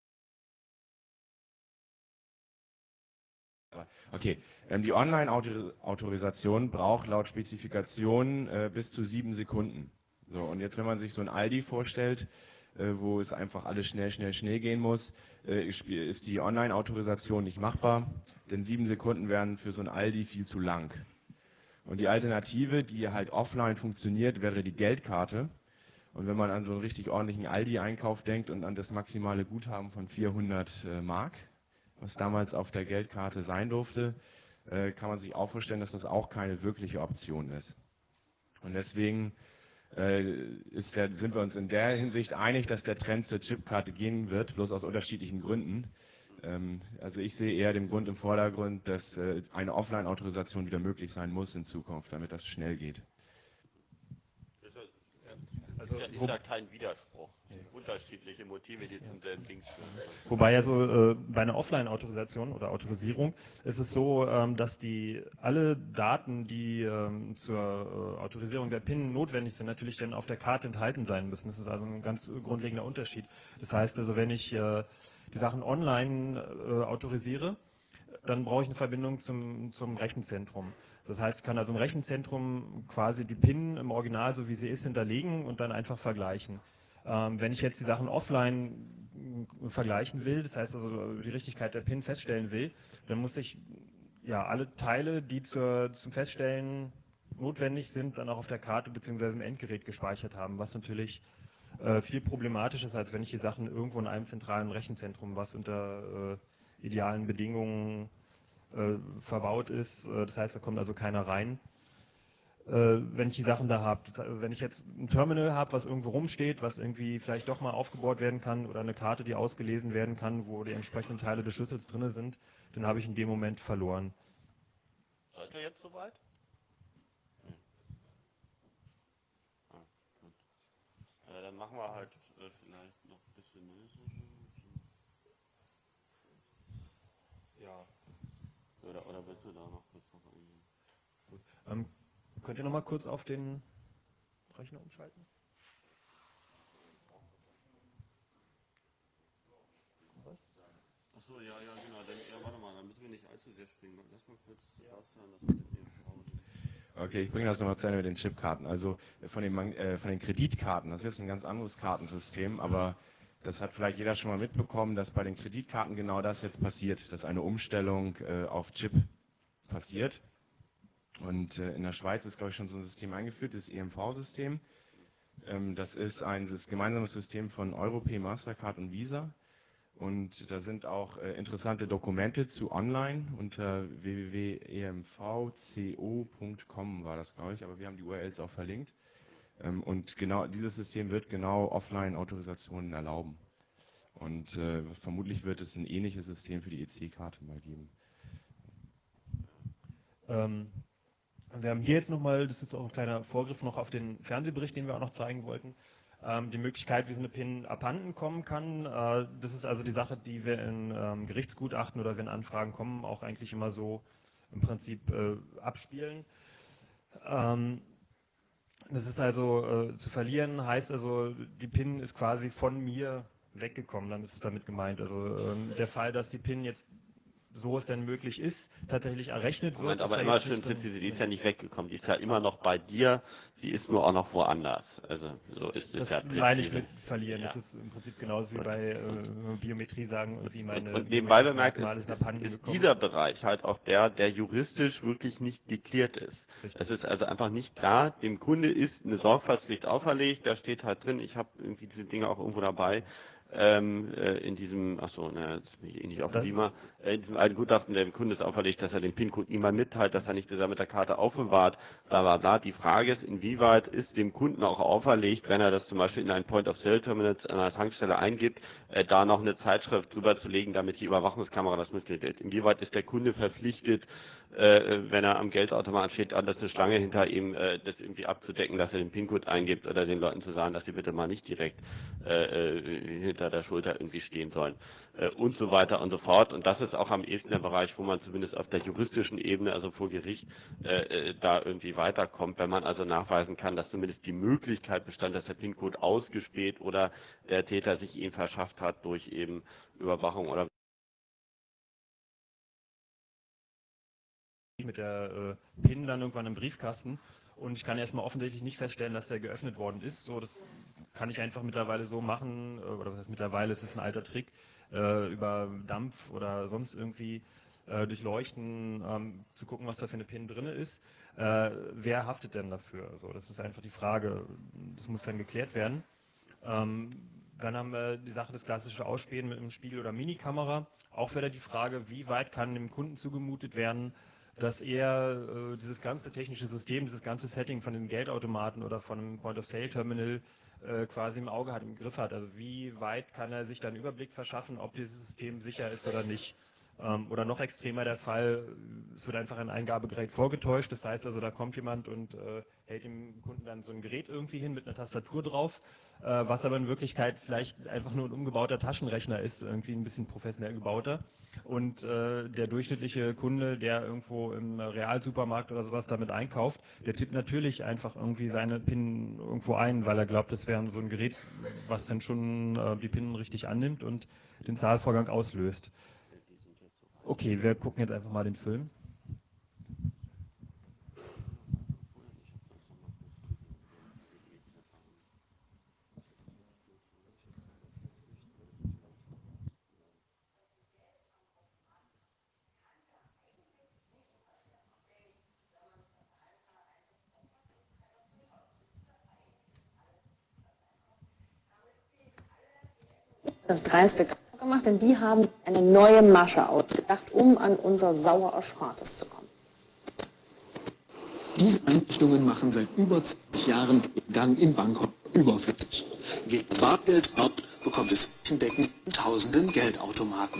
okay, ähm, die Online-Autorisation braucht laut Spezifikation äh, bis zu sieben Sekunden. So, und jetzt, wenn man sich so ein Aldi vorstellt, äh, wo es einfach alles schnell, schnell, schnell gehen muss, äh, ist die Online-Autorisation nicht machbar, denn sieben Sekunden wären für so ein Aldi viel zu lang. Und die Alternative, die halt offline funktioniert, wäre die Geldkarte. Und wenn man an so einen richtig ordentlichen Aldi-Einkauf denkt und an das maximale Guthaben von vierhundert äh, Mark, was damals auf der Geldkarte sein durfte, äh, kann man sich auch vorstellen, dass das auch keine wirkliche Option ist. Und deswegen äh, ist ja, sind wir uns in der Hinsicht einig, dass der Trend zur Chipkarte gehen wird, bloß aus unterschiedlichen Gründen. Ähm, also ich sehe eher den Grund im Vordergrund, dass äh, eine Offline-Autorisation wieder möglich sein muss in Zukunft, damit das schnell geht. Also, Ist ja, ist ja kein Widerspruch. Unterschiedliche Motive, die zum selben Ding führen. wobei ja so äh, bei einer Offline-Autorisation oder Autorisierung ist es so, ähm, dass die alle Daten, die ähm, zur äh, Autorisierung der P I N notwendig sind, natürlich dann auf der Karte enthalten sein müssen. Das ist also ein ganz grundlegender Unterschied. Das heißt also, wenn ich äh, die Sachen online äh, autorisiere, dann brauche ich eine Verbindung zum, zum Rechenzentrum. Das heißt, ich kann also im Rechenzentrum quasi die P I N im Original, so wie sie ist, hinterlegen und dann einfach vergleichen. Ähm, wenn ich jetzt die Sachen offline äh, vergleichen will, das heißt also die Richtigkeit der P I N feststellen will, dann muss ich ja alle Teile, die zur, zum Feststellen notwendig sind, dann auch auf der Karte bzw. im Endgerät gespeichert haben, was natürlich äh, viel problematischer ist, als wenn ich die Sachen irgendwo in einem zentralen Rechenzentrum, was unter äh, idealen Bedingungen äh, verbaut ist. Äh, das heißt, da kommt also keiner rein. Äh, wenn ich die Sachen da habe, also wenn ich jetzt ein Terminal habe, was irgendwo rumsteht, was irgendwie vielleicht doch mal aufgebohrt werden kann oder eine Karte, die ausgelesen werden kann, wo die entsprechenden Teile des Schlüssels drin sind, dann habe ich in dem Moment verloren. Seid ihr jetzt soweit? Ah, gut. Ja, dann machen wir halt äh, vielleicht noch ein bisschen Lösung. Ja. Oder, oder willst du da noch was drauf eingehen? Ähm, könnt ihr noch mal kurz auf den Rechner umschalten? Was? Achso, ja, ja, genau. Dann, ja, warte mal, damit wir nicht allzu sehr springen. Lass mal kurz Sebastian das mit dem E M V. Okay, ich bringe das nochmal zu Ende mit den Chipkarten. Also äh, von den, Man- äh, von den Kreditkarten, das ist jetzt ein ganz anderes Kartensystem, aber das hat vielleicht jeder schon mal mitbekommen, dass bei den Kreditkarten genau das jetzt passiert, dass eine Umstellung äh, auf Chip passiert. Und äh, in der Schweiz ist, glaube ich, schon so ein System eingeführt, das E M V-System. Ähm, das ist ein das gemeinsames System von Europay, Mastercard und Visa. Und da sind auch äh, interessante Dokumente zu online unter w w w punkt e m v c o punkt com war das, glaube ich, aber wir haben die U R Ls auch verlinkt. Ähm, und genau dieses System wird genau Offline-Autorisationen erlauben. Und äh, vermutlich wird es ein ähnliches System für die E C-Karte mal geben. Ähm, wir haben hier jetzt nochmal, das ist auch ein kleiner Vorgriff noch auf den Fernsehbericht, den wir auch noch zeigen wollten, ähm, die Möglichkeit, wie so eine P I N abhanden kommen kann. Äh, das ist also die Sache, die wir in ähm, Gerichtsgutachten oder wenn Anfragen kommen, auch eigentlich immer so im Prinzip äh, abspielen. Ähm, das ist also äh, zu verlieren, heißt also, die P I N ist quasi von mir weggekommen, dann ist es damit gemeint. Also ähm, der Fall, dass die P I N jetzt, so es denn möglich ist, tatsächlich errechnet wird, Moment, ist aber da immer jetzt schön nicht drin. präzise, die ist ja nicht weggekommen, die ist ja immer noch bei dir, sie ist nur auch noch woanders. Also so ist es ja Das meine ich präzise. mit verlieren. Ja. Das ist im Prinzip genauso wie Und, bei äh, und, Biometrie sagen, irgendwie und, meine und nebenbei biometrischen bemerkt Merkmale ist, sind ist, abhanden ist gekommen. dieser Bereich halt auch der, der juristisch wirklich nicht geklärt ist. Richtig. Es ist also einfach nicht klar, dem Kunde ist eine Sorgfaltspflicht auferlegt, da steht halt drin, ich habe irgendwie diese Dinge auch irgendwo dabei. ähm, äh, in diesem, achso, naja, jetzt bin ich eh nicht auf dem Beamer, äh, in diesem alten Gutachten dem Kunde ist auferlegt, dass er den PIN-Code niemand mitteilt, dass er nicht zusammen mit der Karte aufbewahrt, bla bla bla. Die Frage ist, inwieweit ist dem Kunden auch auferlegt, wenn er das zum Beispiel in ein Point-of-Sale-Terminal an einer Tankstelle eingibt, äh, da noch eine Zeitschrift drüber zu legen, damit die Überwachungskamera das mitkriegt. Inwieweit ist der Kunde verpflichtet, äh, wenn er am Geldautomaten steht, an das eine Schlange hinter ihm, äh, das irgendwie abzudecken, dass er den PIN-Code eingibt oder den Leuten zu sagen, dass sie bitte mal nicht direkt äh, hinter der Schulter irgendwie stehen sollen äh, und so weiter und so fort. Und das ist auch am ehesten der Bereich, wo man zumindest auf der juristischen Ebene, also vor Gericht, äh, da irgendwie weiterkommt, wenn man also nachweisen kann, dass zumindest die Möglichkeit bestand, dass der PIN-Code ausgespäht oder der Täter sich ihn verschafft hat durch eben Überwachung oder mit der äh, PIN dann irgendwann im Briefkasten und ich kann erstmal offensichtlich nicht feststellen, dass der geöffnet worden ist. So, das kann ich einfach mittlerweile so machen, äh, oder was heißt mittlerweile, es ist ein alter Trick, äh, über Dampf oder sonst irgendwie äh, durchleuchten, ähm, zu gucken, was da für eine PIN drin ist. Äh, wer haftet denn dafür? So, das ist einfach die Frage, das muss dann geklärt werden. Ähm, dann haben wir die Sache des klassischen Ausspähen mit einem Spiegel oder Minikamera. Auch wieder die Frage, wie weit kann dem Kunden zugemutet werden, dass er äh, dieses ganze technische System, dieses ganze Setting von den Geldautomaten oder von einem Point-of-Sale-Terminal äh, quasi im Auge hat, im Griff hat. Also wie weit kann er sich da einen Überblick verschaffen, ob dieses System sicher ist oder nicht. Ähm, oder noch extremer der Fall, es wird einfach ein Eingabegerät vorgetäuscht. Das heißt also, da kommt jemand und äh, hält dem Kunden dann so ein Gerät irgendwie hin mit einer Tastatur drauf, äh, was aber in Wirklichkeit vielleicht einfach nur ein umgebauter Taschenrechner ist, irgendwie ein bisschen professionell gebauter. Und äh, der durchschnittliche Kunde, der irgendwo im Realsupermarkt oder sowas damit einkauft, der tippt natürlich einfach irgendwie seine PIN irgendwo ein, weil er glaubt, das wäre so ein Gerät, was dann schon äh, die PIN richtig annimmt und den Zahlvorgang auslöst. Okay, wir gucken jetzt einfach mal den Film. Das Dreisbeck gemacht, denn die haben eine neue Masche ausgedacht, um an unser sauer Erspartes zu kommen. Diese Einrichtungen machen seit über zwanzig Jahren den Gang in Bangkok überflüssig. Wer Bargeld hat, bekommt es flächendeckend in tausenden Geldautomaten.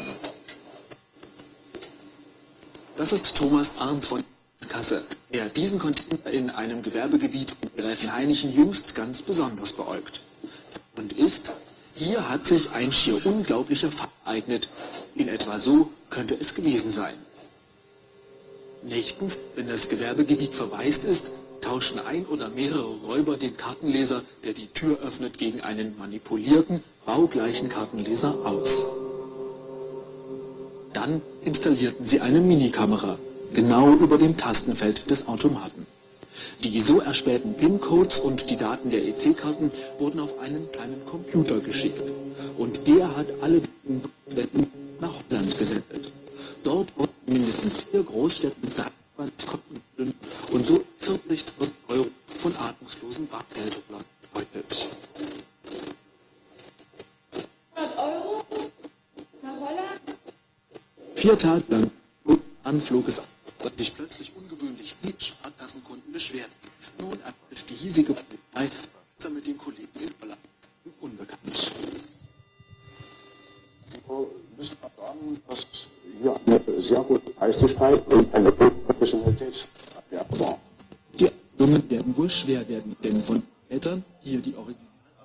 Das ist Thomas Arndt von Kasse, der diesen Container in einem Gewerbegebiet in Gräfenhainichen jüngst ganz besonders beäugt. Und ist, hier hat sich ein schier unglaublicher Fall ereignet. In etwa so könnte es gewesen sein. Nächtens, wenn das Gewerbegebiet verwaist ist, tauschen ein oder mehrere Räuber den Kartenleser, der die Tür öffnet, gegen einen manipulierten, baugleichen Kartenleser aus. Dann installierten sie eine Minikamera, genau über dem Tastenfeld des Automaten. Die so erspähten PIN-Codes und die Daten der E C-Karten wurden auf einen kleinen Computer geschickt. Und der hat alle Wetten nach Holland gesendet. Dort wurden mindestens vier Großstädten verhandelt und so vierzigtausend Euro von ahnungslosen Bargeldern erbeutet. hundert Euro nach Holland? Vier Tage lang anflog es, dass sich plötzlich ungewöhnlich viele Sparkassenkunden beschwerten. Nun ist die hiesige Polizei mit den Kollegen in Holland unbekannt. Wir müssen sagen, dass hier eine sehr gute Leistungskeit und eine gute Professionalität erwerben war. Die Ermittlungen werden wohl schwer werden, denn von Eltern hier die Original.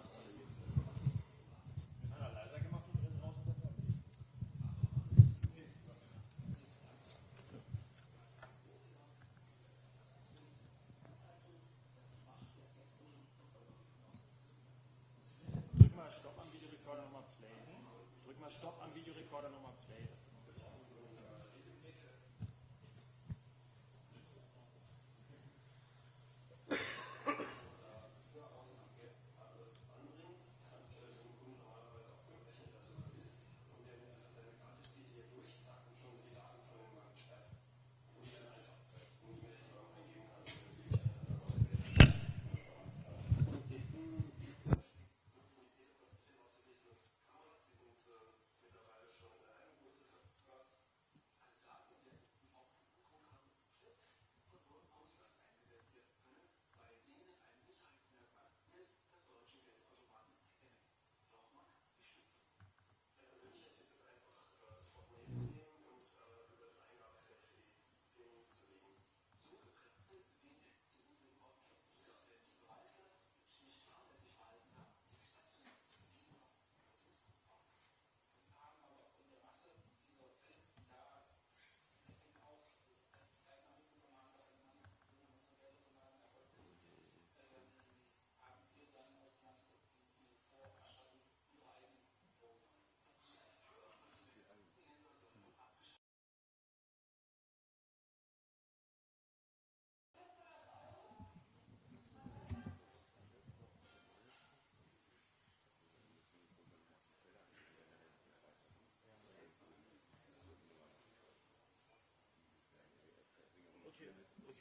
Drück mal Stopp am Videorekorder nochmal Play. Drück mal Stopp am Videorekorder nochmal Play.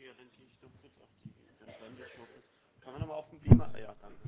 ja, dann gehe ich noch kurz auf die, dann blende ich noch kurz. Kann man nochmal auf den Beamer? Ja, danke.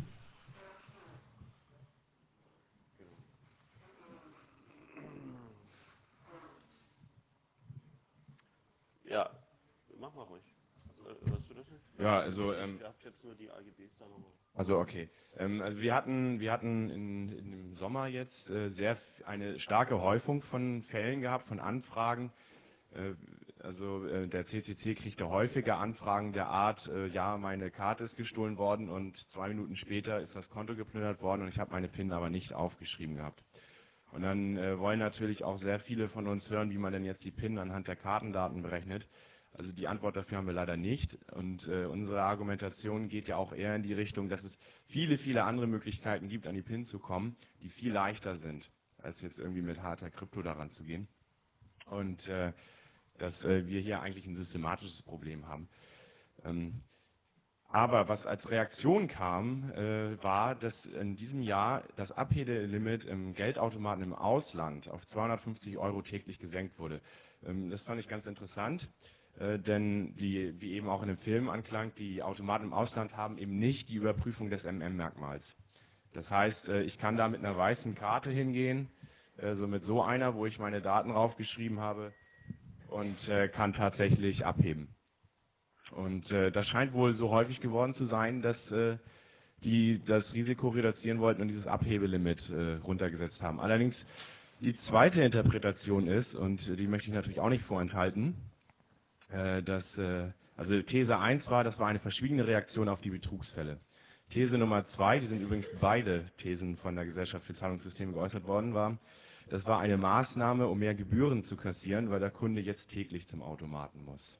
Ja, mach mal ruhig. Hörst du das nicht? Ja, also ähm, ich habe jetzt nur die A G Bs da nochmal. Also okay. Ähm, also wir hatten, wir hatten in, in dem Sommer jetzt äh, sehr eine starke Häufung von Fällen gehabt, von Anfragen. Äh, also äh, der C C C kriegte häufige Anfragen der Art, äh, ja, meine Karte ist gestohlen worden und zwei Minuten später ist das Konto geplündert worden und ich habe meine PIN aber nicht aufgeschrieben gehabt. Und dann äh, wollen natürlich auch sehr viele von uns hören, wie man denn jetzt die PIN anhand der Kartendaten berechnet. Also die Antwort dafür haben wir leider nicht. Und äh, unsere Argumentation geht ja auch eher in die Richtung, dass es viele, viele andere Möglichkeiten gibt, an die PIN zu kommen, die viel leichter sind, als jetzt irgendwie mit harter Krypto daran zu gehen. Und äh, dass äh, wir hier eigentlich ein systematisches Problem haben. Ähm, aber was als Reaktion kam, äh, war, dass in diesem Jahr das Abhebelimit im Geldautomaten im Ausland auf zweihundertfünfzig Euro täglich gesenkt wurde. Ähm, das fand ich ganz interessant, äh, denn die, wie eben auch in dem Film anklang, die Automaten im Ausland haben eben nicht die Überprüfung des M M-Merkmals. Das heißt, äh, ich kann da mit einer weißen Karte hingehen, äh, so mit so einer, wo ich meine Daten draufgeschrieben habe, und äh, kann tatsächlich abheben. Und äh, das scheint wohl so häufig geworden zu sein, dass äh, die das Risiko reduzieren wollten und dieses Abhebelimit äh, runtergesetzt haben. Allerdings die zweite Interpretation ist, und die möchte ich natürlich auch nicht vorenthalten, äh, dass, äh, also These eins war, das war eine verschwiegene Reaktion auf die Betrugsfälle. These Nummer zwei, die sind übrigens beide Thesen von der Gesellschaft für Zahlungssysteme geäußert worden, war, das war eine Maßnahme, um mehr Gebühren zu kassieren, weil der Kunde jetzt täglich zum Automaten muss.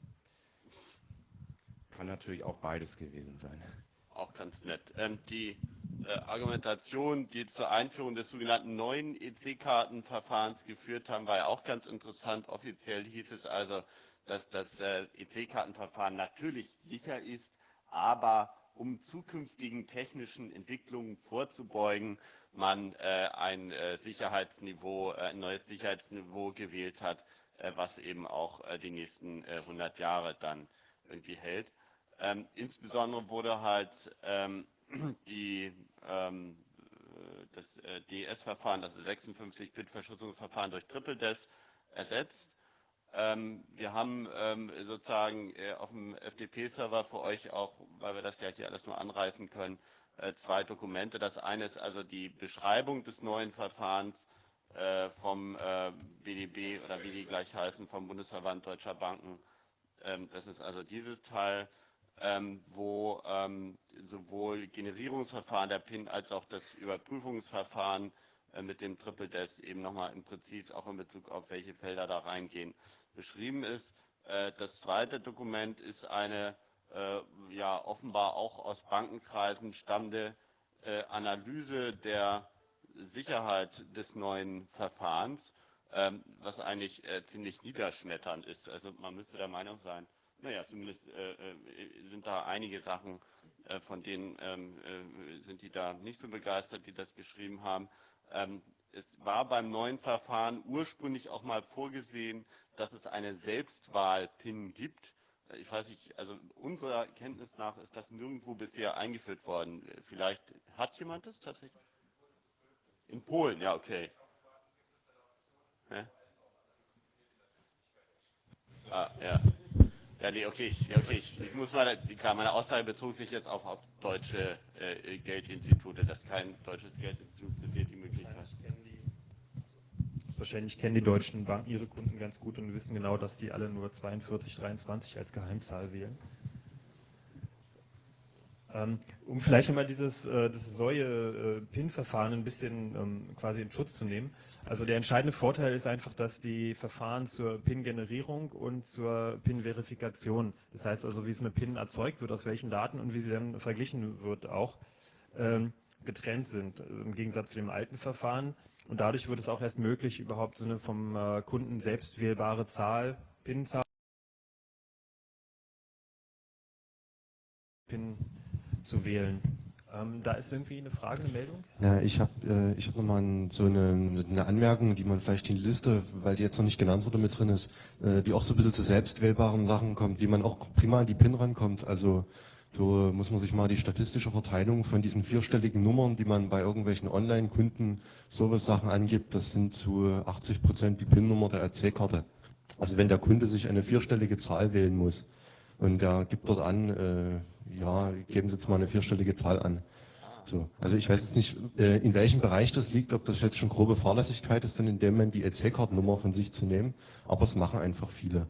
Kann natürlich auch beides gewesen sein. Auch ganz nett. Ähm, die äh, Argumentation, die zur Einführung des sogenannten neuen E C-Kartenverfahrens geführt haben, war ja auch ganz interessant. Offiziell hieß es also, dass das äh, E C-Kartenverfahren natürlich sicher ist, aber um zukünftigen technischen Entwicklungen vorzubeugen, man äh, ein äh, Sicherheitsniveau, äh, ein neues Sicherheitsniveau gewählt hat, äh, was eben auch äh, die nächsten äh, hundert Jahre dann irgendwie hält. Ähm, insbesondere wurde halt ähm, die, ähm, das äh, D E S-Verfahren, das sechsundfünfzig-Bit-Verschlüsselungsverfahren durch Triple-D E S ersetzt. Ähm, wir haben ähm, sozusagen äh, auf dem F T P-Server für euch auch, weil wir das ja hier alles nur anreißen können, äh, zwei Dokumente. Das eine ist also die Beschreibung des neuen Verfahrens äh, vom äh, B D B oder wie die gleich heißen, vom Bundesverband Deutscher Banken. Ähm, das ist also dieses Teil. Ähm, wo ähm, sowohl Generierungsverfahren der PIN als auch das Überprüfungsverfahren äh, mit dem Triple-D E S eben nochmal im Präzis auch in Bezug auf welche Felder da reingehen beschrieben ist. Äh, das zweite Dokument ist eine äh, ja offenbar auch aus Bankenkreisen stammende äh, Analyse der Sicherheit des neuen Verfahrens, ähm, was eigentlich äh, ziemlich niederschmetternd ist. Also man müsste der Meinung sein, naja, zumindest äh, sind da einige Sachen, äh, von denen ähm, äh, sind die da nicht so begeistert, die das geschrieben haben. Ähm, es war beim neuen Verfahren ursprünglich auch mal vorgesehen, dass es eine Selbstwahl-PIN gibt. Ich weiß nicht, also unserer Kenntnis nach ist das nirgendwo bisher eingeführt worden. Vielleicht hat jemand das tatsächlich? In Polen, ja, okay. Ja, ah, ja. Ja, nee, okay, ich, ja, okay, ich, ich muss mal, klar, meine Aussage bezog sich jetzt auch auf deutsche äh, Geldinstitute, dass kein deutsches Geldinstitut bisher die Möglichkeit hat. Wahrscheinlich kennen die deutschen Banken ihre Kunden ganz gut und wissen genau, dass die alle nur zweiundvierzig dreiundzwanzig als Geheimzahl wählen. Ähm, um vielleicht nochmal dieses äh, das neue äh, PIN-Verfahren ein bisschen ähm, quasi in Schutz zu nehmen. Also der entscheidende Vorteil ist einfach, dass die Verfahren zur PIN-Generierung und zur PIN-Verifikation, das heißt also, wie so eine PIN erzeugt wird, aus welchen Daten und wie sie dann verglichen wird, auch ähm, getrennt sind, im Gegensatz zu dem alten Verfahren. Und dadurch wird es auch erst möglich, überhaupt so eine vom äh, Kunden selbst wählbare Zahl, PIN-Zahl, PIN zu wählen. Ähm, da ist irgendwie eine Frage, eine Meldung? Ja, ich habe äh, ich hab nochmal ein, so eine, eine Anmerkung, die man vielleicht in die Liste, weil die jetzt noch nicht genannt wurde, mit drin ist, äh, die auch so ein bisschen zu selbstwählbaren Sachen kommt, wie man auch prima an die PIN rankommt. Also so muss man sich mal die statistische Verteilung von diesen vierstelligen Nummern, die man bei irgendwelchen Online-Kunden-Service-Sachen angibt, das sind zu achtzig Prozent die PIN-Nummer der R C-Karte. Also wenn der Kunde sich eine vierstellige Zahl wählen muss und der gibt dort an, äh, ja, geben Sie jetzt mal eine vierstellige Zahl an. So, also ich weiß jetzt nicht, äh, in welchem Bereich das liegt, ob das jetzt schon grobe Fahrlässigkeit ist, dann in dem Moment die E C-Kartennummer von sich zu nehmen, aber es machen einfach viele.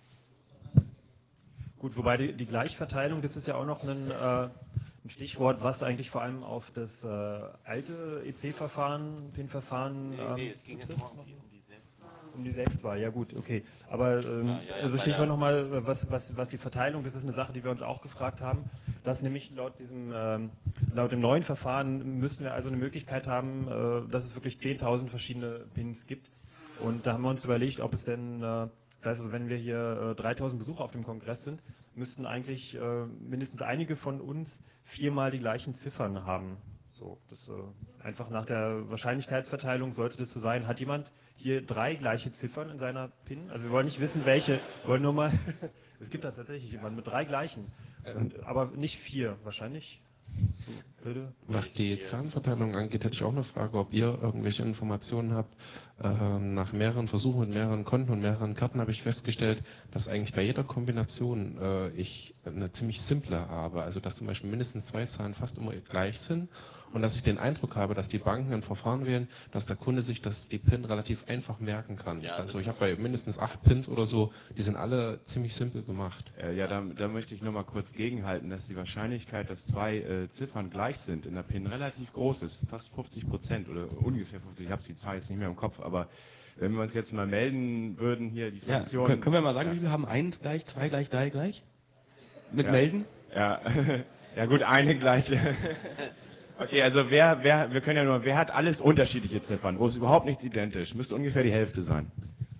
Gut, wobei die, die Gleichverteilung, das ist ja auch noch ein, äh, ein Stichwort, was eigentlich vor allem auf das äh, alte E C-Verfahren, PIN-Verfahren Nee, ähm, nee, es ging jetzt zutrifft. nur um die, um die Selbstwahl. Um die Selbstwahl, ja gut, okay. Aber ähm, Ja, ja, ja, also bei Stichwort der- nochmal, was, was, was die Verteilung, das ist eine Sache, die wir uns auch gefragt haben, dass nämlich laut diesem, ähm, laut dem neuen Verfahren müssten wir also eine Möglichkeit haben, äh, dass es wirklich zehntausend verschiedene Pins gibt. Und da haben wir uns überlegt, ob es denn, äh, das heißt also, wenn wir hier äh, dreitausend Besucher auf dem Kongress sind, müssten eigentlich äh, mindestens einige von uns viermal die gleichen Ziffern haben. So, das äh, einfach nach der Wahrscheinlichkeitsverteilung sollte das so sein. Hat jemand hier drei gleiche Ziffern in seiner PIN? Also wir wollen nicht wissen, welche. Wir wollen nur mal. Es gibt da tatsächlich jemanden mit drei gleichen, und, aber nicht vier, wahrscheinlich. So, bitte. Was die Zahlenverteilung angeht, hätte ich auch eine Frage, ob ihr irgendwelche Informationen habt. Ähm, nach mehreren Versuchen mit mehreren Konten und mehreren Karten habe ich festgestellt, dass eigentlich bei jeder Kombination äh, ich eine ziemlich simple habe. Also dass zum Beispiel mindestens zwei Zahlen fast immer gleich sind und dass ich den Eindruck habe, dass die Banken ein Verfahren wählen, dass der Kunde sich das, die PIN relativ einfach merken kann. Ja, also das ich habe bei mindestens acht Pins oder so, die sind alle ziemlich simpel gemacht. Äh, ja, da, da möchte ich nur mal kurz gegenhalten, dass die Wahrscheinlichkeit, dass zwei äh, Ziffern gleich sind in der PIN relativ groß ist, fast fünfzig Prozent oder ungefähr fünfzig, ich habe die Zahl jetzt nicht mehr im Kopf, aber wenn wir uns jetzt mal melden würden, hier die Ja, Fraktion... können, können wir mal sagen, ja. wie viele haben? Ein gleich, zwei gleich, drei gleich? Mit Ja. melden? Ja, ja gut, eine gleiche. Okay, also wer, wer, wir können ja nur, wer hat alles unterschiedliche Ziffern, wo ist überhaupt nichts identisch? Müsste ungefähr die Hälfte sein.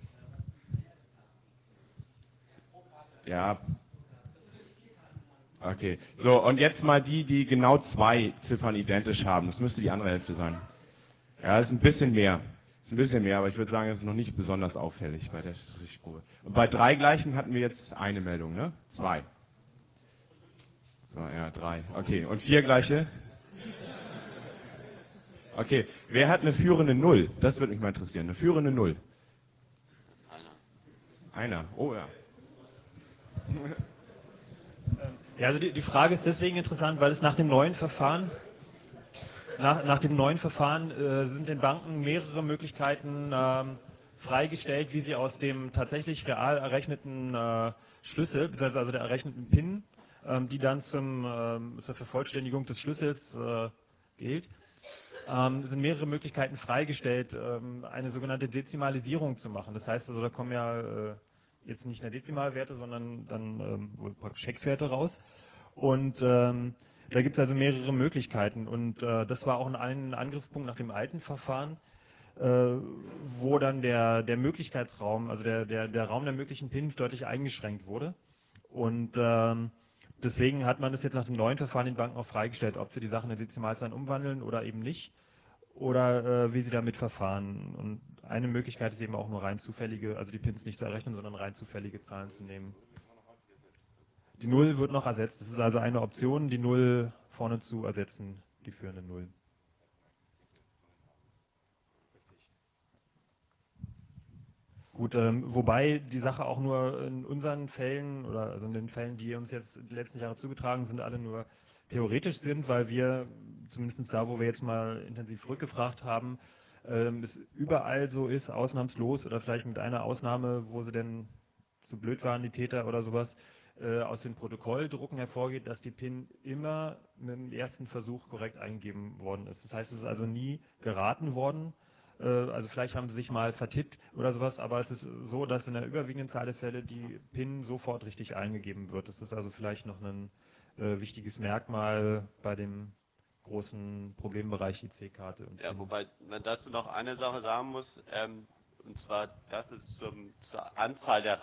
Ja. Okay, so und jetzt mal die, die genau zwei Ziffern identisch haben. Das müsste die andere Hälfte sein. Ja, das ist ein bisschen mehr. Das ist ein bisschen mehr, aber ich würde sagen, das ist noch nicht besonders auffällig bei der Stichprobe. Und bei drei gleichen hatten wir jetzt eine Meldung, ne? Zwei. So, ja, drei. Okay, und vier gleiche? Okay, wer hat eine führende Null? Das würde mich mal interessieren. Eine führende Null. Einer. Einer, oh ja. Ja, also die, die Frage ist deswegen interessant, weil es nach dem neuen Verfahren, nach, nach dem neuen Verfahren äh, sind den Banken mehrere Möglichkeiten ähm, freigestellt, wie sie aus dem tatsächlich real errechneten äh, Schlüssel, beziehungsweise also der errechneten PIN, ähm, die dann zum, ähm, zur Vervollständigung des Schlüssels äh, gilt, ähm, sind mehrere Möglichkeiten freigestellt, ähm, eine sogenannte Dezimalisierung zu machen. Das heißt also, da kommen ja äh, jetzt nicht nur Dezimalwerte, sondern dann ähm, wohl praktisch Hexwerte raus. Und ähm, da gibt es also mehrere Möglichkeiten. Und äh, das war auch ein, ein Angriffspunkt nach dem alten Verfahren, äh, wo dann der, der Möglichkeitsraum, also der, der, der Raum der möglichen Pins deutlich eingeschränkt wurde. Und ähm, deswegen hat man das jetzt nach dem neuen Verfahren den Banken auch freigestellt, ob sie die Sachen in Dezimalzahlen umwandeln oder eben nicht. Oder äh, wie sie damit verfahren. Und eine Möglichkeit ist eben auch nur rein zufällige, also die Pins nicht zu errechnen, sondern rein zufällige Zahlen zu nehmen. Die Null wird noch ersetzt. Das ist also eine Option, die Null vorne zu ersetzen, die führende Null. Gut, ähm, wobei die Sache auch nur in unseren Fällen oder also in den Fällen, die uns jetzt die letzten Jahre zugetragen sind, alle nur theoretisch sind, weil wir, zumindest da, wo wir jetzt mal intensiv rückgefragt haben, ähm, es überall so ist, ausnahmslos oder vielleicht mit einer Ausnahme, wo sie denn zu blöd waren, die Täter oder sowas, äh, aus den Protokolldrucken hervorgeht, dass die PIN immer mit dem ersten Versuch korrekt eingegeben worden ist. Das heißt, es ist also nie geraten worden. Also vielleicht haben sie sich mal vertippt oder sowas, aber es ist so, dass in der überwiegenden Zahl der Fälle die PIN sofort richtig eingegeben wird. Das ist also vielleicht noch ein äh, wichtiges Merkmal bei dem großen Problembereich I C-Karte. Ja, wobei man dazu noch eine Sache sagen muss, ähm, und zwar, das ist zum, zur Anzahl der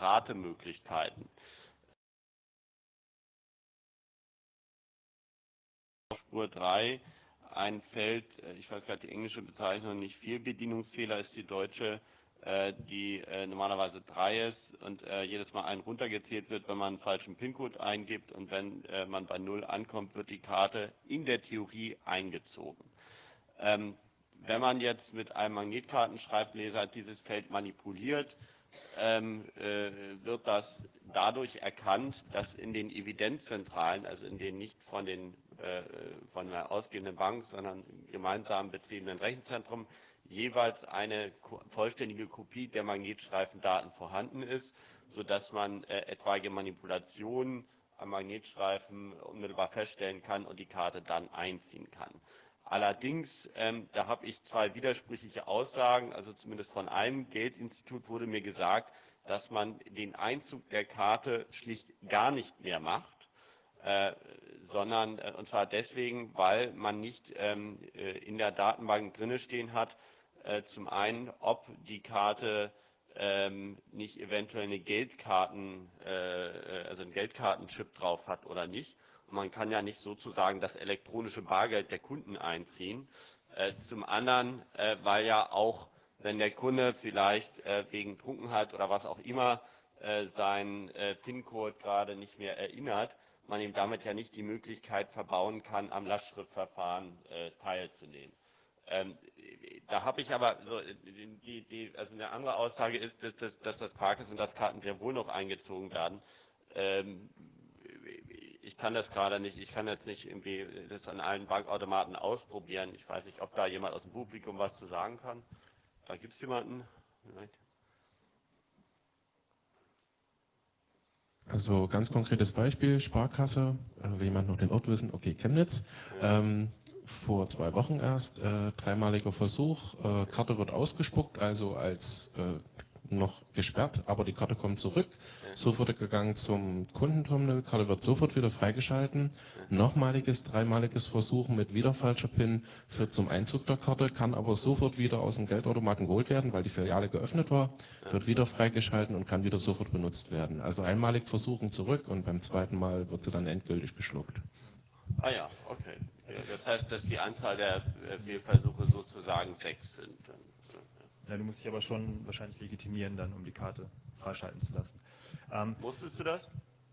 Ratemöglichkeiten. Spur drei ein Feld, ich weiß gerade die englische Bezeichnung nicht, Fehlbedienungsfehler ist die deutsche, äh, die äh, normalerweise drei ist und äh, jedes Mal ein runtergezählt wird, wenn man einen falschen PIN-Code eingibt, und wenn äh, man bei null ankommt, wird die Karte in der Theorie eingezogen. Ähm, wenn man jetzt mit einem Magnetkartenschreibleser dieses Feld manipuliert, ähm, äh, wird das dadurch erkannt, dass in den Evidenzzentralen, also in den nicht von, den, äh, von der ausgehenden Bank, sondern gemeinsam betriebenen Rechenzentrum, jeweils eine ko vollständige Kopie der Magnetstreifendaten vorhanden ist, sodass man äh, etwaige Manipulationen am Magnetstreifen unmittelbar feststellen kann und die Karte dann einziehen kann. Allerdings, ähm, da habe ich zwei widersprüchliche Aussagen, also zumindest von einem Geldinstitut wurde mir gesagt, dass man den Einzug der Karte schlicht gar nicht mehr macht, äh, sondern, äh, und zwar deswegen, weil man nicht ähm, äh, in der Datenbank drinne stehen hat, äh, zum einen, ob die Karte ähm, nicht eventuell eine Geldkarten, äh, also einen Geldkartenchip drauf hat oder nicht. Und man kann ja nicht sozusagen das elektronische Bargeld der Kunden einziehen. Äh, zum anderen, äh, weil ja auch, wenn der Kunde vielleicht äh, wegen Trunkenheit oder was auch immer äh, seinen äh, PIN-Code gerade nicht mehr erinnert, man ihm damit ja nicht die Möglichkeit verbauen kann, am Lastschriftverfahren äh, teilzunehmen. Ähm, da habe ich aber, so, die, die, also eine andere Aussage ist, dass, dass, dass das Parkes und das Karten sehr wohl noch eingezogen werden. Ähm, ich kann das gerade nicht, ich kann jetzt nicht irgendwie das an allen Bankautomaten ausprobieren. Ich weiß nicht, ob da jemand aus dem Publikum was zu sagen kann. Da gibt es jemanden? Nein. Also ganz konkretes Beispiel, Sparkasse, äh, will jemand noch den Ort wissen? Okay, Chemnitz. Ähm, vor zwei Wochen erst, äh, dreimaliger Versuch, äh, Karte wird ausgespuckt, also als äh, noch gesperrt, aber die Karte kommt zurück. Sofort gegangen zum Kundenterminal, Karte wird sofort wieder freigeschalten. Nochmaliges, dreimaliges Versuchen mit wieder falscher PIN führt zum Einzug der Karte, kann aber sofort wieder aus dem Geldautomaten geholt werden, weil die Filiale geöffnet war, wird wieder freigeschalten und kann wieder sofort benutzt werden. Also einmalig versuchen zurück und beim zweiten Mal wird sie dann endgültig geschluckt. Ah ja, okay. Ja, das heißt, dass die Anzahl der Fehlversuche sozusagen sechs sind. Ja, du musst dich aber schon wahrscheinlich legitimieren, dann, um die Karte freischalten zu lassen. Ähm, Musstest du das?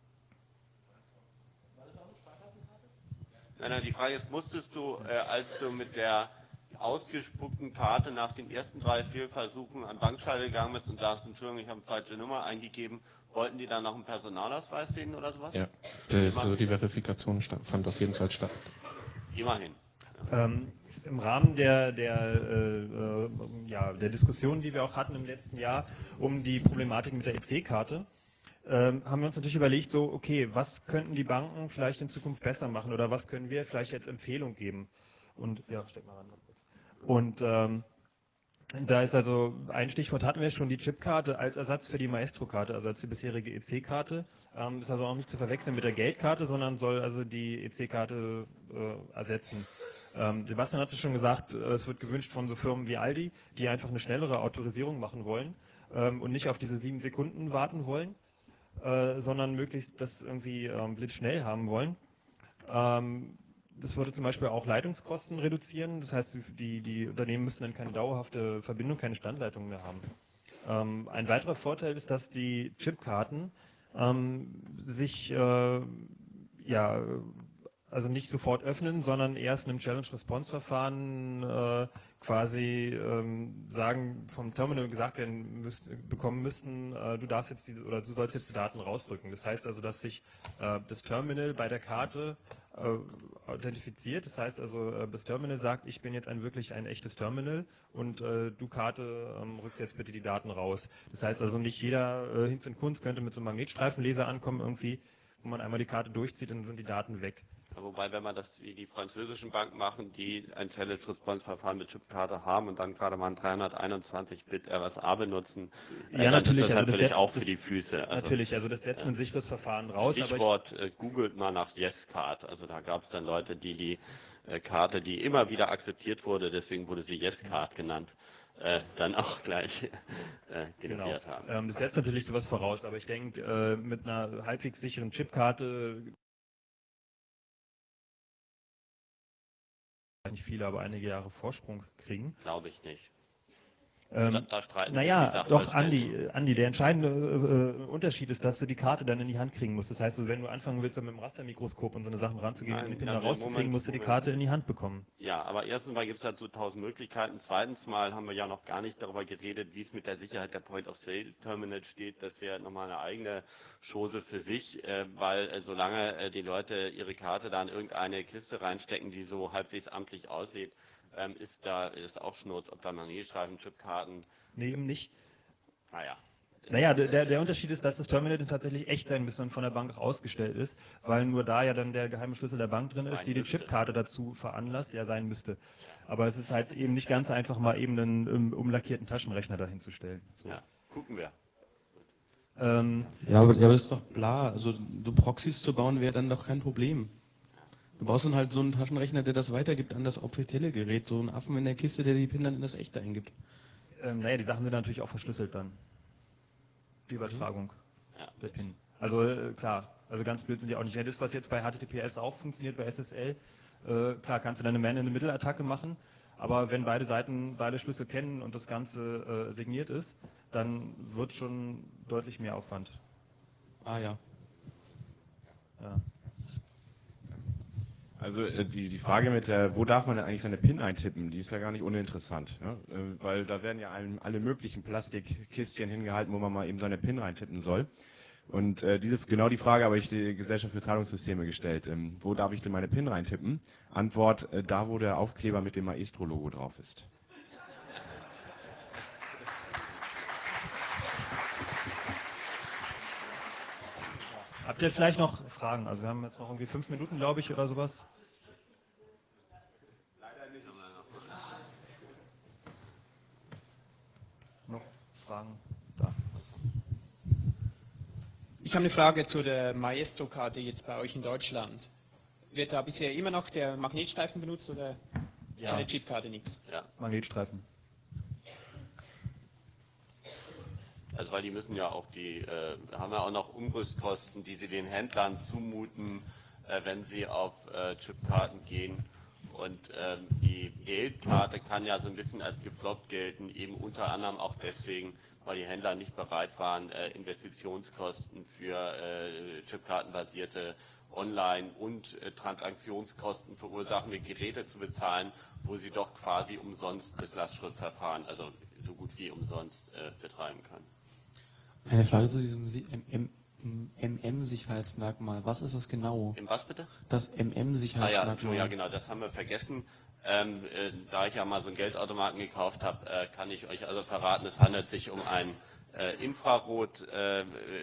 Nein, nein, die Frage ist, musstest du, äh, als du mit der ausgespuckten Karte nach den ersten drei Fehlversuchen an Bankschalter gegangen bist und sagst, Entschuldigung, ich habe eine falsche Nummer eingegeben, wollten die dann noch einen Personalausweis sehen oder sowas? Ja, das, die Verifikation fand auf jeden Fall statt. Immerhin. Ähm, Im Rahmen der, der, äh, äh, ja, der Diskussion, die wir auch hatten im letzten Jahr um die Problematik mit der E C-Karte, ähm, haben wir uns natürlich überlegt, so, okay, was könnten die Banken vielleicht in Zukunft besser machen oder was können wir vielleicht jetzt Empfehlung geben? Und, ja, steck mal ran. Und ähm, da ist also, ein Stichwort hatten wir schon, die Chipkarte als Ersatz für die Maestro-Karte, also als die bisherige E C-Karte. Ähm, ist also auch nicht zu verwechseln mit der Geldkarte, sondern soll also die E C-Karte äh, ersetzen. Ähm, Sebastian hat es schon gesagt, es wird gewünscht von so Firmen wie Aldi, die einfach eine schnellere Autorisierung machen wollen ähm, und nicht auf diese sieben Sekunden warten wollen, äh, sondern möglichst das irgendwie ähm, blitzschnell haben wollen. Ähm, das würde zum Beispiel auch Leitungskosten reduzieren, das heißt, die, die Unternehmen müssen dann keine dauerhafte Verbindung, keine Standleitung mehr haben. Ähm, ein weiterer Vorteil ist, dass die Chipkarten ähm, sich äh, ja, also nicht sofort öffnen, sondern erst in einem Challenge-Response-Verfahren äh, quasi ähm, sagen, vom Terminal gesagt werden müsst, bekommen müssten, äh, du darfst jetzt die, oder du sollst jetzt die Daten rausdrücken. Das heißt also, dass sich äh, das Terminal bei der Karte äh, authentifiziert. Das heißt also, äh, das Terminal sagt, ich bin jetzt ein wirklich ein echtes Terminal und äh, du Karte ähm, rückst jetzt bitte die Daten raus. Das heißt also, nicht jeder äh, Hinz und Kunz könnte mit so einem Magnetstreifenleser ankommen irgendwie, wo man einmal die Karte durchzieht und dann sind die Daten weg. Wobei, wenn man das wie die französischen Banken machen, die ein Challenge-Response-Verfahren mit Chipkarte haben und dann gerade mal ein dreihunderteinundzwanzig Bit R S A benutzen, ja, äh, dann natürlich, ist das also natürlich das setzt, auch das, für die Füße. Also, natürlich, also das setzt äh, ein sicheres Verfahren raus. Stichwort, aber ich, äh, googelt mal nach Yes-Card. Also da gab es dann Leute, die die äh, Karte, die immer wieder akzeptiert wurde, deswegen wurde sie Yes-Card genannt, äh, dann auch gleich äh, generiert genau. haben. Ähm, das setzt natürlich sowas voraus, aber ich denke, äh, mit einer halbwegs sicheren Chipkarte nicht viele, aber einige Jahre Vorsprung kriegen. Glaube ich nicht. Ähm, da, da streiten naja, sich die doch, Andi, Sachverständigen. äh, Andi, der entscheidende äh, Unterschied ist, dass du die Karte dann in die Hand kriegen musst. Das heißt, also, wenn du anfangen willst, dann mit dem Rastermikroskop und so eine Sachen ranzugehen und Nein, den Pin na, da rauszukriegen, Moment, musst du die Moment. Karte in die Hand bekommen. Ja, aber erstens mal gibt es dazu tausend Möglichkeiten. Zweitens mal haben wir ja noch gar nicht darüber geredet, wie es mit der Sicherheit der Point-of-Sale-Terminals steht. Das wäre nochmal eine eigene Chose für sich, äh, weil äh, solange äh, die Leute ihre Karte da in irgendeine Kiste reinstecken, die so halbwegs amtlich aussieht, ähm, ist da ist auch Schnurz, ob da Magnetstreifen, Chipkarten. Nee, eben nicht. Naja. Naja, der, der Unterschied ist, dass das Terminal dann tatsächlich echt sein müsste und von der Bank auch ausgestellt ist, weil nur da ja dann der geheime Schlüssel der Bank drin ist, Sein die die müsste. Chipkarte dazu veranlasst, ja sein müsste. Aber es ist halt eben nicht ganz einfach, mal eben einen um, umlackierten Taschenrechner dahin zu stellen. So. Ja, gucken wir. Ähm, Ja, aber, ja, aber das ist doch klar. Also, so Proxys zu bauen wäre dann doch kein Problem. Du brauchst dann halt so einen Taschenrechner, der das weitergibt an das offizielle Gerät. So einen Affen in der Kiste, der die PIN dann in das echte eingibt. ähm, naja, die Sachen sind natürlich auch verschlüsselt dann. Die Übertragung Ja. der PIN. Also äh, klar, also ganz blöd sind die auch nicht. Ja, das, was jetzt bei H T T P S auch funktioniert, bei S S L, äh, klar kannst du dann eine Man-in-the-Middle-Attacke machen, aber wenn beide Seiten beide Schlüssel kennen und das Ganze äh, signiert ist, dann wird schon deutlich mehr Aufwand. Ah ja. Ja. Also äh, die, die Frage mit der, wo darf man denn eigentlich seine PIN eintippen, die ist ja gar nicht uninteressant. Ja? Äh, weil da werden ja allen, alle möglichen Plastikkistchen hingehalten, wo man mal eben seine PIN reintippen soll. Und äh, diese, genau die Frage habe ich die Gesellschaft für Zahlungssysteme gestellt. Ähm, wo darf ich denn meine PIN reintippen? Antwort, äh, da wo der Aufkleber mit dem Maestro-Logo drauf ist. Habt ihr vielleicht noch Fragen? Also wir haben jetzt noch irgendwie fünf Minuten, glaube ich, oder sowas. Noch Fragen? Da. Ich habe eine Frage zu der Maestro-Karte jetzt bei euch in Deutschland. Wird da bisher immer noch der Magnetstreifen benutzt oder Ja. eine Chipkarte nichts? Ja. Magnetstreifen. Also weil die müssen ja auch die, äh, haben ja auch noch Umrüstkosten, die sie den Händlern zumuten, äh, wenn sie auf äh, Chipkarten gehen. Und ähm, die Geldkarte kann ja so ein bisschen als gefloppt gelten, eben unter anderem auch deswegen, weil die Händler nicht bereit waren, äh, Investitionskosten für äh, Chipkartenbasierte Online- und äh, Transaktionskosten verursachende Geräte zu bezahlen, wo sie doch quasi umsonst das Lastschriftverfahren, also so gut wie umsonst äh, betreiben können. Eine Frage zu diesem M M-Sicherheitsmerkmal. Was ist das genau? Im was bitte? Das Ah ja, M M-Sicherheitsmerkmal. Entschuldigung, ja genau, das haben wir vergessen. Ähm, äh, da ich ja mal so einen Geldautomaten gekauft habe, äh, kann ich euch also verraten, es handelt sich um einen äh, Infrarot, äh,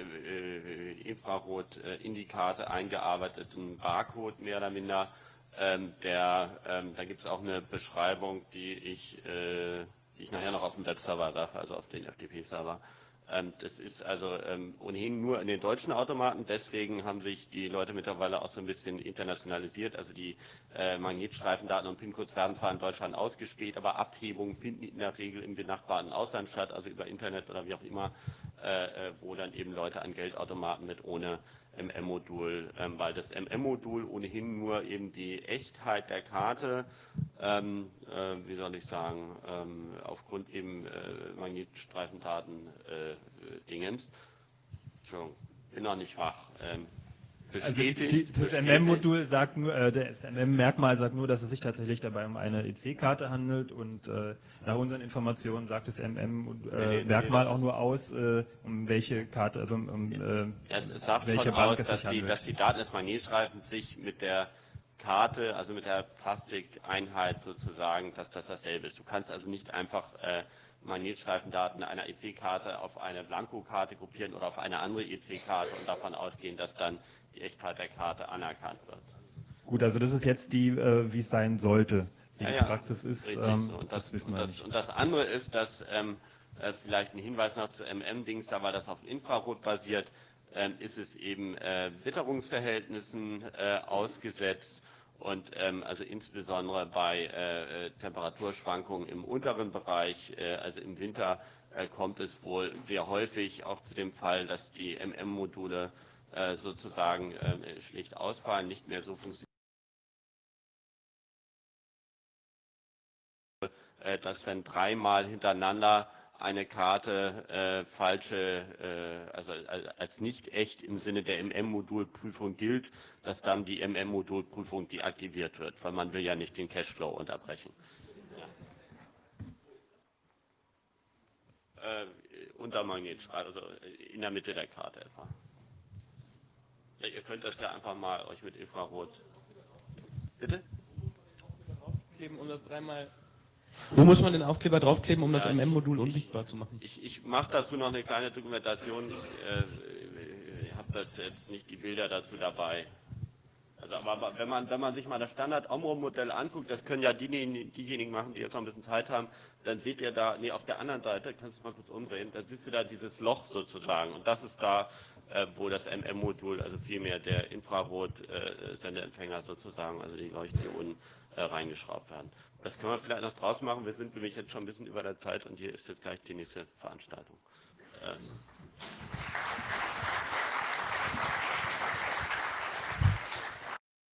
äh, Infrarot-Indikator eingearbeiteten Barcode mehr oder minder. Ähm, der, ähm, da gibt es auch eine Beschreibung, die ich, äh, die ich nachher noch auf dem Webserver darf, also auf den F T P-Server. Das ist also ähm, ohnehin nur in den deutschen Automaten, deswegen haben sich die Leute mittlerweile auch so ein bisschen internationalisiert. Also die äh, Magnetstreifendaten und PIN-Codes werden zwar in Deutschland ausgespäht, aber Abhebungen finden in der Regel im benachbarten Ausland statt, also über Internet oder wie auch immer, äh, wo dann eben Leute an Geldautomaten mit ohne M M-Modul, ähm, weil das M M-Modul ohnehin nur eben die Echtheit der Karte, ähm, äh, wie soll ich sagen, ähm, aufgrund eben äh, Magnetstreifendaten äh, Dingens. Entschuldigung, bin noch nicht wach. Ähm, Also die, bestätigt, das bestätigt. M M-Modul sagt nur, äh, das M M-Merkmal sagt nur, dass es sich tatsächlich dabei um eine E C-Karte handelt und äh, nach unseren Informationen sagt das M M-Merkmal äh, Nee, nee, nee, das auch nur aus, äh, um welche Karte, also um, um äh, Es, es sagt welche schon Bank aus, es dass sich die, handelt. dass die Daten des Magnetstreifens sich mit der Karte, also mit der Plastikeinheit sozusagen, dass das dasselbe ist. Du kannst also nicht einfach äh, Magnetstreifendaten einer E C-Karte auf eine Blankokarte gruppieren oder auf eine andere E C-Karte und davon ausgehen, dass dann die Echtheit der Karte anerkannt wird. Gut, also das ist jetzt die, äh, wie es sein sollte. Wie Ja, die ja, Praxis ist, richtig. ähm, So. Und das, das, wissen und wir das, nicht. und das andere ist, dass ähm, äh, vielleicht ein Hinweis noch zu M M-Dings, da war das auf Infrarot basiert, ähm, ist es eben äh, Witterungsverhältnissen äh, ausgesetzt und ähm, also insbesondere bei äh, äh, Temperaturschwankungen im unteren Bereich, äh, also im Winter, äh, kommt es wohl sehr häufig auch zu dem Fall, dass die M M-Module äh, sozusagen äh, schlicht ausfallen, nicht mehr so funktionieren. äh, dass wenn dreimal hintereinander eine Karte äh, falsche, äh, also als nicht echt im Sinne der M M-Modulprüfung gilt, dass dann die M M-Modulprüfung deaktiviert wird, weil man will ja nicht den Cashflow unterbrechen. Ja. Äh, unter Magnetstrahl, also in der Mitte der Karte etwa. Ja, ihr könnt das ja einfach mal euch mit Infrarot. Bitte? Um das dreimal Wo muss man den Aufkleber draufkleben, um Ja, das M M-Modul unsichtbar zu machen? Ich, ich mache dazu noch eine kleine Dokumentation. Ich äh, habe das jetzt nicht die Bilder dazu dabei. Also, aber wenn man, wenn man sich mal das Standard-Omron-Modell anguckt, das können ja diejenigen, diejenigen machen, die jetzt noch ein bisschen Zeit haben, dann seht ihr da, nee, auf der anderen Seite, kannst du mal kurz umdrehen, da siehst du da dieses Loch sozusagen. Und das ist da, äh, wo das M M-Modul, also vielmehr der Infrarot-Sendeempfänger sozusagen, also die Leuchtdioden, äh, reingeschraubt werden. Das können wir vielleicht noch draus machen. Wir sind nämlich jetzt schon ein bisschen über der Zeit und hier ist jetzt gleich die nächste Veranstaltung. Ähm